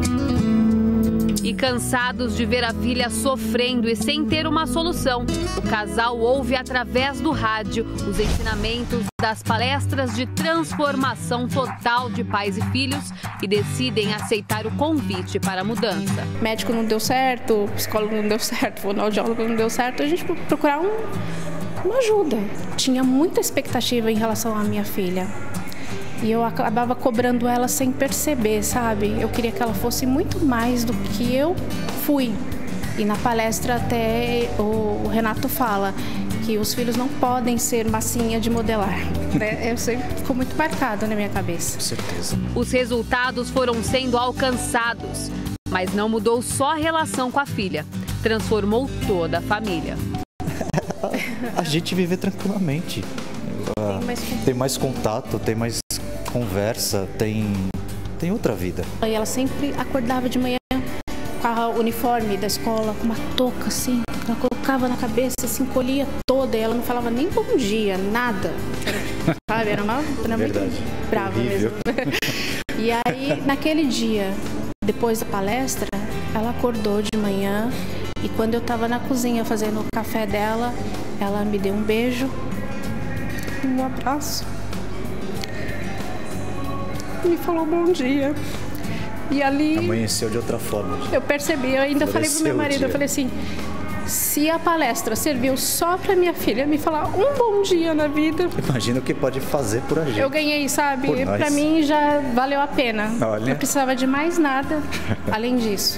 E cansados de ver a filha sofrendo e sem ter uma solução, o casal ouve através do rádio os ensinamentos das palestras de transformação total de pais e filhos e decidem aceitar o convite para a mudança. Médico não deu certo, psicólogo não deu certo, fonoaudiólogo não deu certo, a gente procurar uma ajuda. Tinha muita expectativa em relação à minha filha. E eu acabava cobrando ela sem perceber, sabe? Eu queria que ela fosse muito mais do que eu fui. E na palestra até o Renato fala que os filhos não podem ser massinha de modelar. Eu sei, ficou muito marcado na minha cabeça. Com certeza. Os resultados foram sendo alcançados, mas não mudou só a relação com a filha, transformou toda a família. A gente vive tranquilamente. Tem mais contato, tem mais conversa, tem outra vida. E ela sempre acordava de manhã com o uniforme da escola, com uma touca assim, ela colocava na cabeça, se encolhia toda, e ela não falava nem bom dia, nada. Sabe, era muito brava mesmo. E aí, naquele dia, depois da palestra, ela acordou de manhã e quando eu estava na cozinha fazendo o café dela, ela me deu um beijo, um abraço. Me falou bom dia. E ali amanheceu de outra forma. Eu percebi, eu ainda falei pro meu marido, eu falei assim, se a palestra serviu só pra minha filha me falar um bom dia na vida, imagina o que pode fazer por a gente. Eu ganhei, sabe? Pra mim já valeu a pena. Olha. Não precisava de mais nada além disso.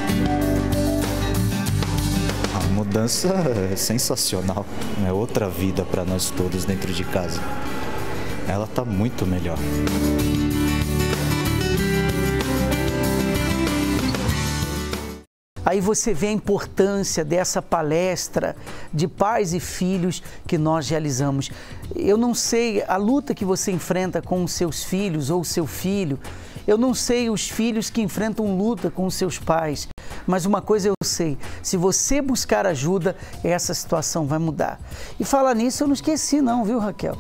A mudança é sensacional, é outra vida para nós todos dentro de casa. ela está muito melhor. Aí você vê a importância dessa palestra de pais e filhos que nós realizamos. Eu não sei a luta que você enfrenta com os seus filhos ou o seu filho. Eu não sei os filhos que enfrentam luta com os seus pais. Mas uma coisa eu sei, se você buscar ajuda, essa situação vai mudar. E falar nisso eu não esqueci não, viu, Raquel?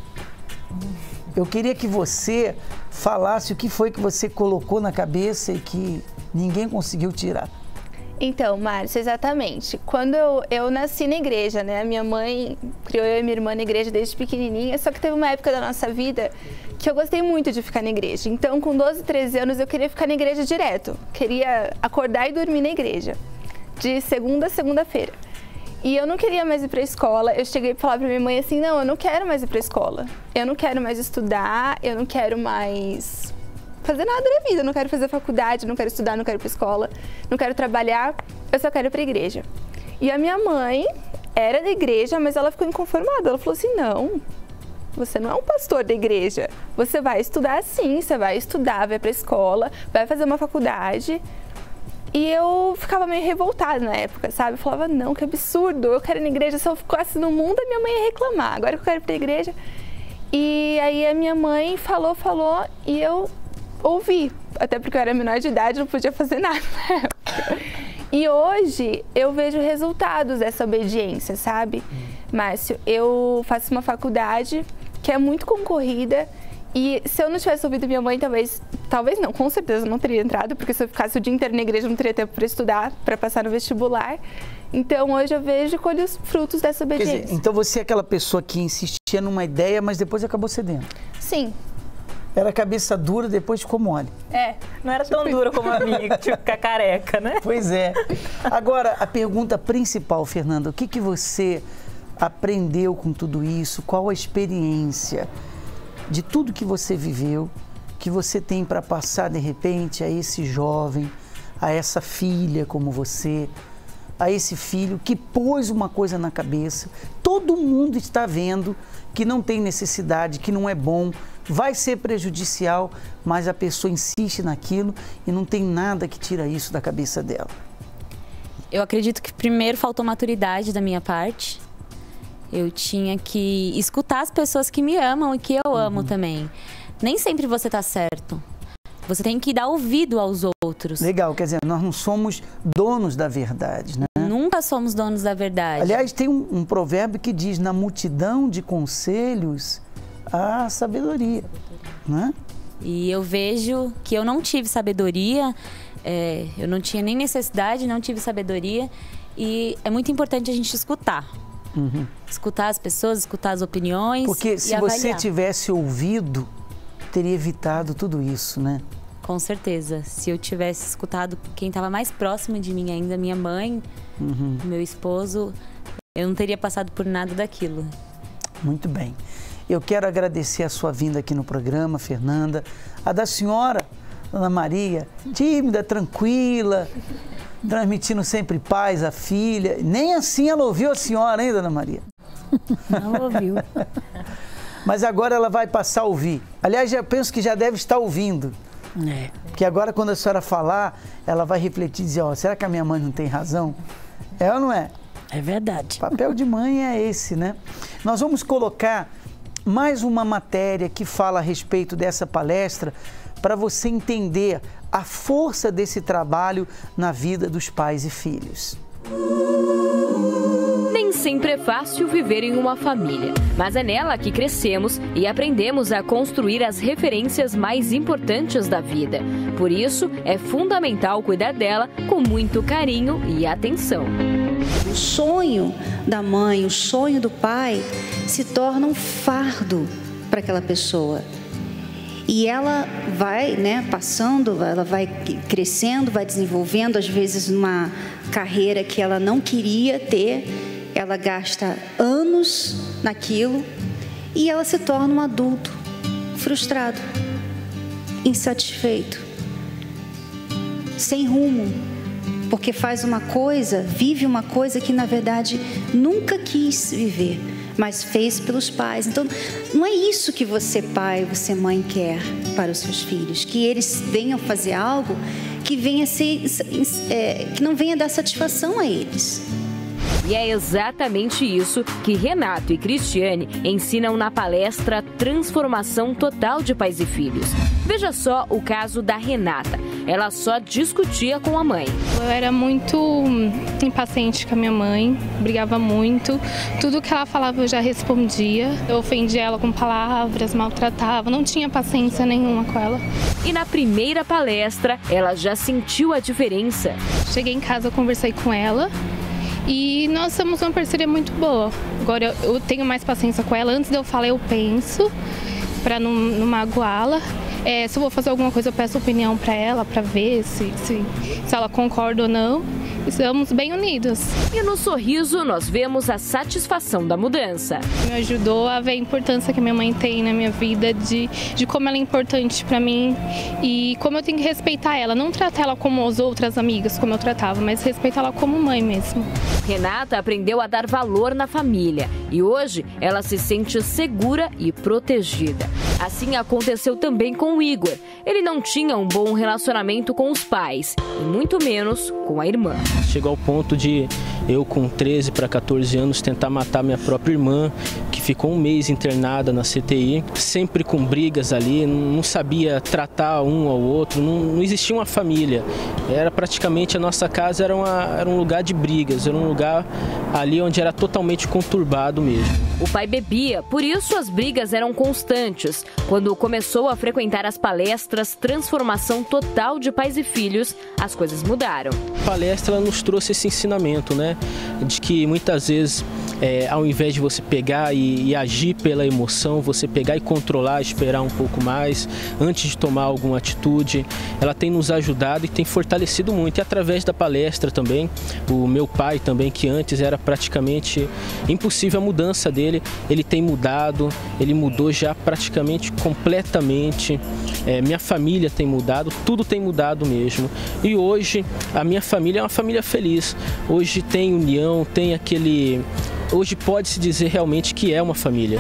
Eu queria que você falasse o que foi que você colocou na cabeça e que ninguém conseguiu tirar. Então, Márcia, exatamente. Quando eu nasci na igreja, né? A minha mãe criou eu e minha irmã na igreja desde pequenininha, só que teve uma época da nossa vida que eu gostei muito de ficar na igreja. Então, com 12, 13 anos, eu queria ficar na igreja direto. Queria acordar e dormir na igreja, de segunda a segunda-feira. E eu não queria mais ir para a escola. Eu cheguei a falar para minha mãe assim, não, eu não quero mais ir para a escola. Eu não quero mais estudar, eu não quero mais fazer nada na vida, eu não quero fazer faculdade, não quero estudar, não quero ir para escola, não quero trabalhar, eu só quero ir para a igreja. E a minha mãe era da igreja, mas ela ficou inconformada, ela falou assim, não, você não é um pastor da igreja, você vai estudar sim, você vai estudar, vai para a escola, vai fazer uma faculdade. E eu ficava meio revoltada na época, sabe? Eu falava, não, que absurdo, eu quero ir na igreja, se eu ficasse no mundo, a minha mãe ia reclamar, agora que eu quero ir para a igreja. E aí a minha mãe falou, e eu ouvi, até porque eu era menor de idade, não podia fazer nada na época. E hoje eu vejo resultados dessa obediência, sabe? Márcio, eu faço uma faculdade que é muito concorrida e se eu não tivesse ouvido minha mãe, talvez não, com certeza eu não teria entrado, porque se eu ficasse o dia inteiro na igreja eu não teria tempo para estudar, para passar no vestibular. Então hoje eu vejo e colho os frutos dessa obediência. Quer dizer, então você é aquela pessoa que insistia numa ideia, mas depois acabou cedendo. Sim. Era cabeça dura, depois ficou mole. Não era tão dura como a minha, que tinha que ficar careca, né? Pois é. Agora, a pergunta principal, Fernanda, o que você aprendeu com tudo isso? Qual a experiência de tudo que você viveu, que você tem para passar, de repente, a esse jovem, a essa filha como você, a esse filho que pôs uma coisa na cabeça? Todo mundo está vendo que não tem necessidade, que não é bom, vai ser prejudicial, mas a pessoa insiste naquilo e não tem nada que tira isso da cabeça dela. Eu acredito que primeiro faltou maturidade da minha parte. Eu tinha que escutar as pessoas que me amam e que eu amo também. Nem sempre você está certo. Você tem que dar ouvido aos outros. Legal, quer dizer, nós não somos donos da verdade, né? Nunca somos donos da verdade. Aliás, tem um provérbio que diz, na multidão de conselhos, há sabedoria, né? E eu vejo que eu não tive sabedoria, eu não tinha nem necessidade, não tive sabedoria. E é muito importante a gente escutar. Escutar as pessoas, escutar as opiniões. Porque se você tivesse ouvido, teria evitado tudo isso, né? Com certeza. Se eu tivesse escutado quem estava mais próximo de mim ainda, minha mãe, meu esposo, eu não teria passado por nada daquilo. Muito bem. Eu quero agradecer a sua vinda aqui no programa, Fernanda. A da senhora, Ana Maria, tímida, tranquila, transmitindo sempre paz à filha. Nem assim ela ouviu a senhora, hein, Dona Maria? Não ouviu. Mas agora ela vai passar a ouvir. Aliás, eu penso que já deve estar ouvindo. Porque agora, quando a senhora falar, ela vai refletir e dizer, será que a minha mãe não tem razão? É ou não é? É verdade. O papel de mãe é esse, né? Nós vamos colocar mais uma matéria que fala a respeito dessa palestra para você entender a força desse trabalho na vida dos pais e filhos. Nem sempre é fácil viver em uma família, mas é nela que crescemos e aprendemos a construir as referências mais importantes da vida. Por isso, é fundamental cuidar dela com muito carinho e atenção. O sonho da mãe, o sonho do pai se torna um fardo para aquela pessoa. E ela vai, passando, ela vai crescendo, vai desenvolvendo, às vezes numa carreira que ela não queria ter, ela gasta anos naquilo e ela se torna um adulto frustrado, insatisfeito, sem rumo, porque faz uma coisa, vive uma coisa que na verdade nunca quis viver. mas fez pelos pais. Então, não é isso que você, pai, você, mãe, quer para os seus filhos, que eles venham fazer algo que venha que não venha dar satisfação a eles. E é exatamente isso que Renato e Cristiane ensinam na palestra Transformação Total de Pais e Filhos. Veja só o caso da Renata. Ela só discutia com a mãe. Eu era muito impaciente com a minha mãe, brigava muito. Tudo que ela falava eu já respondia. Eu ofendia ela com palavras, maltratava, não tinha paciência nenhuma com ela. E na primeira palestra, ela já sentiu a diferença. Cheguei em casa, conversei com ela. E nós temos uma parceria muito boa. Agora eu tenho mais paciência com ela. Antes de eu falar, eu penso para não magoá-la. Se eu vou fazer alguma coisa, eu peço opinião para ela, para ver se ela concorda ou não. Estamos bem unidos. E no sorriso nós vemos a satisfação da mudança. Me ajudou a ver a importância que a minha mãe tem na minha vida, de como ela é importante para mim e como eu tenho que respeitar ela. Não tratar ela como as outras amigas, como eu tratava, mas respeitar ela como mãe mesmo. Renata aprendeu a dar valor na família e hoje ela se sente segura e protegida. Assim aconteceu também com o Igor. Ele não tinha um bom relacionamento com os pais e muito menos com a irmã. Chegou ao ponto de eu, com 13 para 14 anos, tentar matar minha própria irmã, que ficou um mês internada na CTI, sempre com brigas ali, não sabia tratar um ao outro, não existia uma família. Era praticamente, a nossa casa era um lugar de brigas, era um lugar ali onde era totalmente conturbado mesmo. O pai bebia, por isso as brigas eram constantes. Quando começou a frequentar as palestras Transformação Total de Pais e Filhos, as coisas mudaram. A palestra ela nos trouxe esse ensinamento, né? De que muitas vezes, ao invés de você pegar e agir pela emoção, você pegar e controlar, esperar um pouco mais, antes de tomar alguma atitude, ela tem nos ajudado e tem fortalecido muito. E através da palestra também, o meu pai também, que antes era praticamente impossível a mudança dele, ele tem mudado, ele mudou já praticamente completamente. Minha família tem mudado, tudo tem mudado mesmo. E hoje a minha família é uma família feliz. Hoje tem união, tem aquele... Hoje pode-se dizer realmente que é uma família.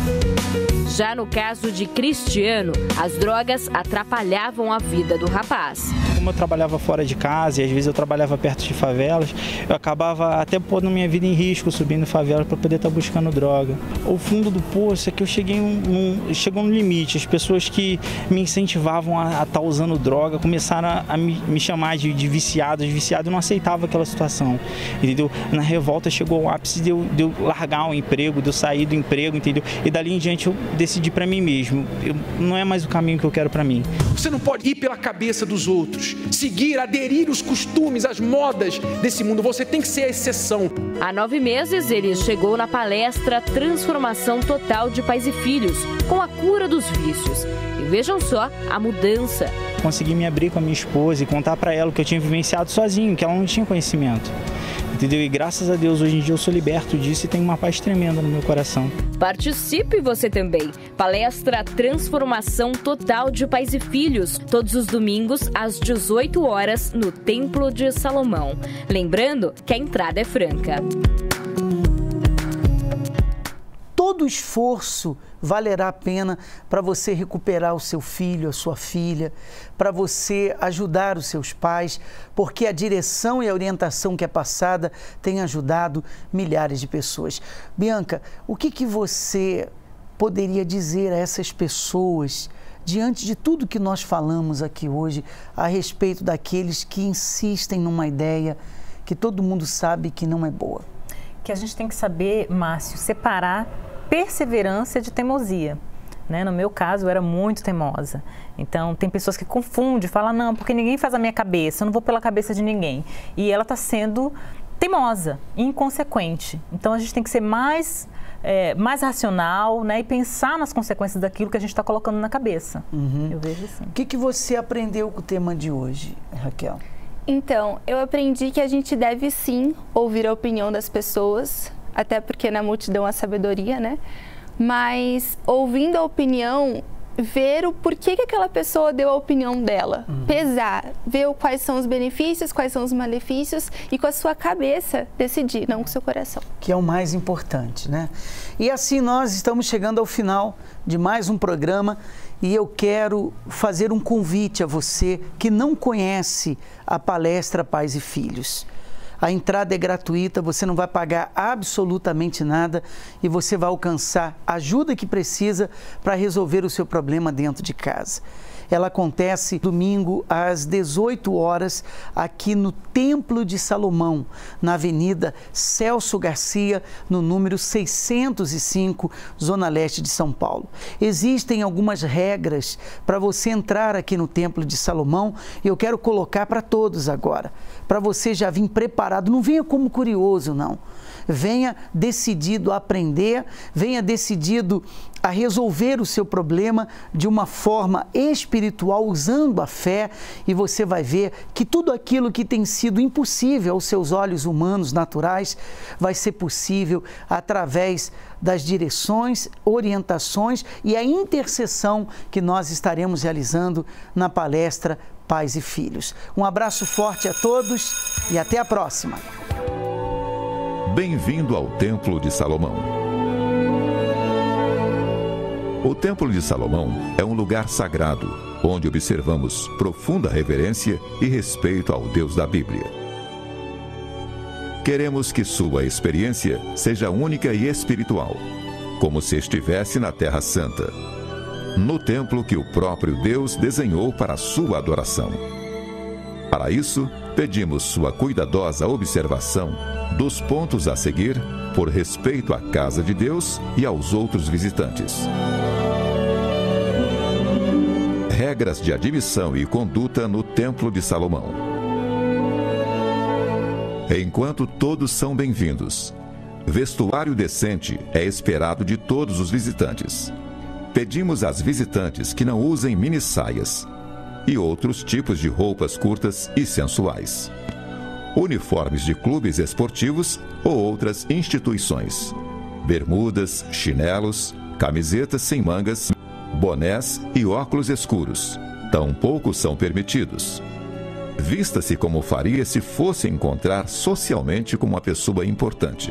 Já no caso de Cristiano, as drogas atrapalhavam a vida do rapaz. Como eu trabalhava fora de casa e às vezes eu trabalhava perto de favelas, eu acabava até pondo minha vida em risco, subindo favelas para poder estar buscando droga. O fundo do poço é que eu chegou no limite. As pessoas que me incentivavam a estar usando droga começaram a me chamar de viciado. Eu não aceitava aquela situação, entendeu? Na revolta chegou ao ápice de eu largar o emprego, de eu sair do emprego, entendeu? E dali em diante eu decidi para mim mesmo, não é mais o caminho que eu quero para mim. Você não pode ir pela cabeça dos outros, seguir, aderir os costumes, as modas desse mundo. Você tem que ser a exceção. Há 9 meses, ele chegou na palestra Transformação Total de Pais e Filhos, com a cura dos vícios. E vejam só a mudança. Consegui me abrir com a minha esposa e contar para ela o que eu tinha vivenciado sozinho, que ela não tinha conhecimento. Entendeu? E graças a Deus, hoje em dia eu sou liberto disso e tenho uma paz tremenda no meu coração. Participe você também. Palestra Transformação Total de Pais e Filhos, todos os domingos às 18 horas no Templo de Salomão. Lembrando que a entrada é franca. Todo esforço valerá a pena para você recuperar o seu filho, a sua filha, para você ajudar os seus pais, porque a direção e a orientação que é passada tem ajudado milhares de pessoas. Bianca, o que você poderia dizer a essas pessoas diante de tudo que nós falamos aqui hoje a respeito daqueles que insistem numa ideia que todo mundo sabe que não é boa? Que a gente tem que saber, Márcio, separar perseverança de teimosia. Né? No meu caso, eu era muito teimosa. Então, tem pessoas que confundem, falam, não, porque ninguém faz a minha cabeça, eu não vou pela cabeça de ninguém. E ela está sendo teimosa, inconsequente. Então, a gente tem que ser mais racional, né? E pensar nas consequências daquilo que a gente está colocando na cabeça. Eu vejo assim. O que você aprendeu com o tema de hoje, Raquel? Então, eu aprendi que a gente deve sim ouvir a opinião das pessoas, até porque na multidão há sabedoria, né? Mas ouvindo a opinião, ver o porquê que aquela pessoa deu a opinião dela. Pesar, ver quais são os benefícios, quais são os malefícios e com a sua cabeça decidir, não com o seu coração. Que é o mais importante, né? E assim nós estamos chegando ao final de mais um programa e eu quero fazer um convite a você que não conhece a palestra Pais e Filhos. A entrada é gratuita, você não vai pagar absolutamente nada e você vai alcançar a ajuda que precisa para resolver o seu problema dentro de casa. Ela acontece domingo às 18 horas aqui no Templo de Salomão, na Avenida Celso Garcia, no número 605, Zona Leste de São Paulo. Existem algumas regras para você entrar aqui no Templo de Salomão e eu quero colocar para todos agora, para você já vir preparado. Não venha como curioso, não. Venha decidido a aprender, venha decidido a resolver o seu problema de uma forma espiritual, usando a fé, e você vai ver que tudo aquilo que tem sido impossível aos seus olhos humanos, naturais, vai ser possível através das direções, orientações e a intercessão que nós estaremos realizando na palestra Pais e Filhos. Um abraço forte a todos e até a próxima. Bem-vindo ao Templo de Salomão. O Templo de Salomão é um lugar sagrado, onde observamos profunda reverência e respeito ao Deus da Bíblia. Queremos que sua experiência seja única e espiritual, como se estivesse na Terra Santa, no templo que o próprio Deus desenhou para a sua adoração. Para isso, pedimos sua cuidadosa observação dos pontos a seguir, por respeito à casa de Deus e aos outros visitantes. Regras de admissão e conduta no Templo de Salomão. Enquanto todos são bem-vindos, vestuário decente é esperado de todos os visitantes. Pedimos às visitantes que não usem mini-saias e outros tipos de roupas curtas e sensuais, uniformes de clubes esportivos ou outras instituições, bermudas, chinelos, camisetas sem mangas, bonés e óculos escuros. Tampouco são permitidos. Vista-se como faria se fosse encontrar socialmente com uma pessoa importante.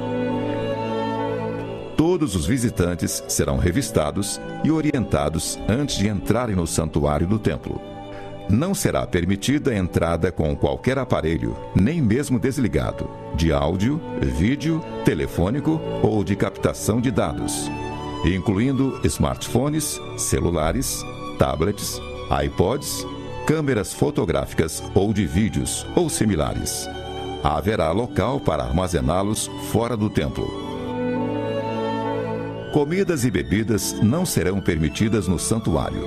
Todos os visitantes serão revistados e orientados antes de entrarem no santuário do templo. Não será permitida a entrada com qualquer aparelho, nem mesmo desligado, de áudio, vídeo, telefônico ou de captação de dados, incluindo smartphones, celulares, tablets, iPods, câmeras fotográficas ou de vídeos ou similares. Haverá local para armazená-los fora do templo. Comidas e bebidas não serão permitidas no santuário.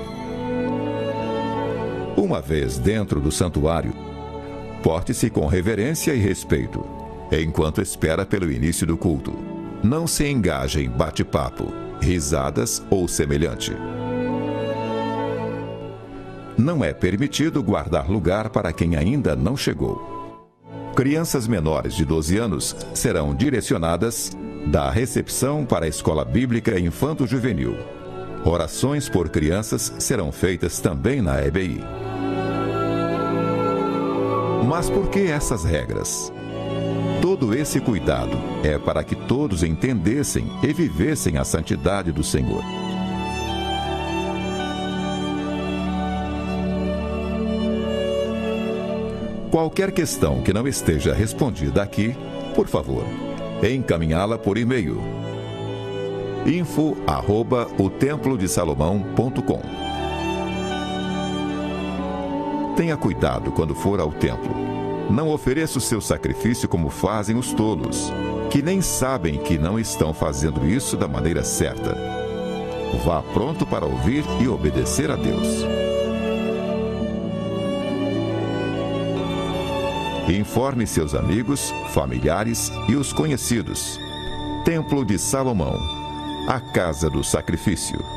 Uma vez dentro do santuário, porte-se com reverência e respeito, enquanto espera pelo início do culto. Não se engaje em bate-papo, risadas ou semelhante. Não é permitido guardar lugar para quem ainda não chegou. Crianças menores de 12 anos serão direcionadas da recepção para a escola bíblica infanto-juvenil. Orações por crianças serão feitas também na EBI. Mas por que essas regras? Todo esse cuidado é para que todos entendessem e vivessem a santidade do Senhor. Qualquer questão que não esteja respondida aqui, por favor, encaminhá-la por e-mail. info@otemplodesalomão.com. Tenha cuidado quando for ao templo. Não ofereça o seu sacrifício como fazem os tolos, que nem sabem que não estão fazendo isso da maneira certa. Vá pronto para ouvir e obedecer a Deus. Informe seus amigos, familiares e os conhecidos. Templo de Salomão, a casa do sacrifício.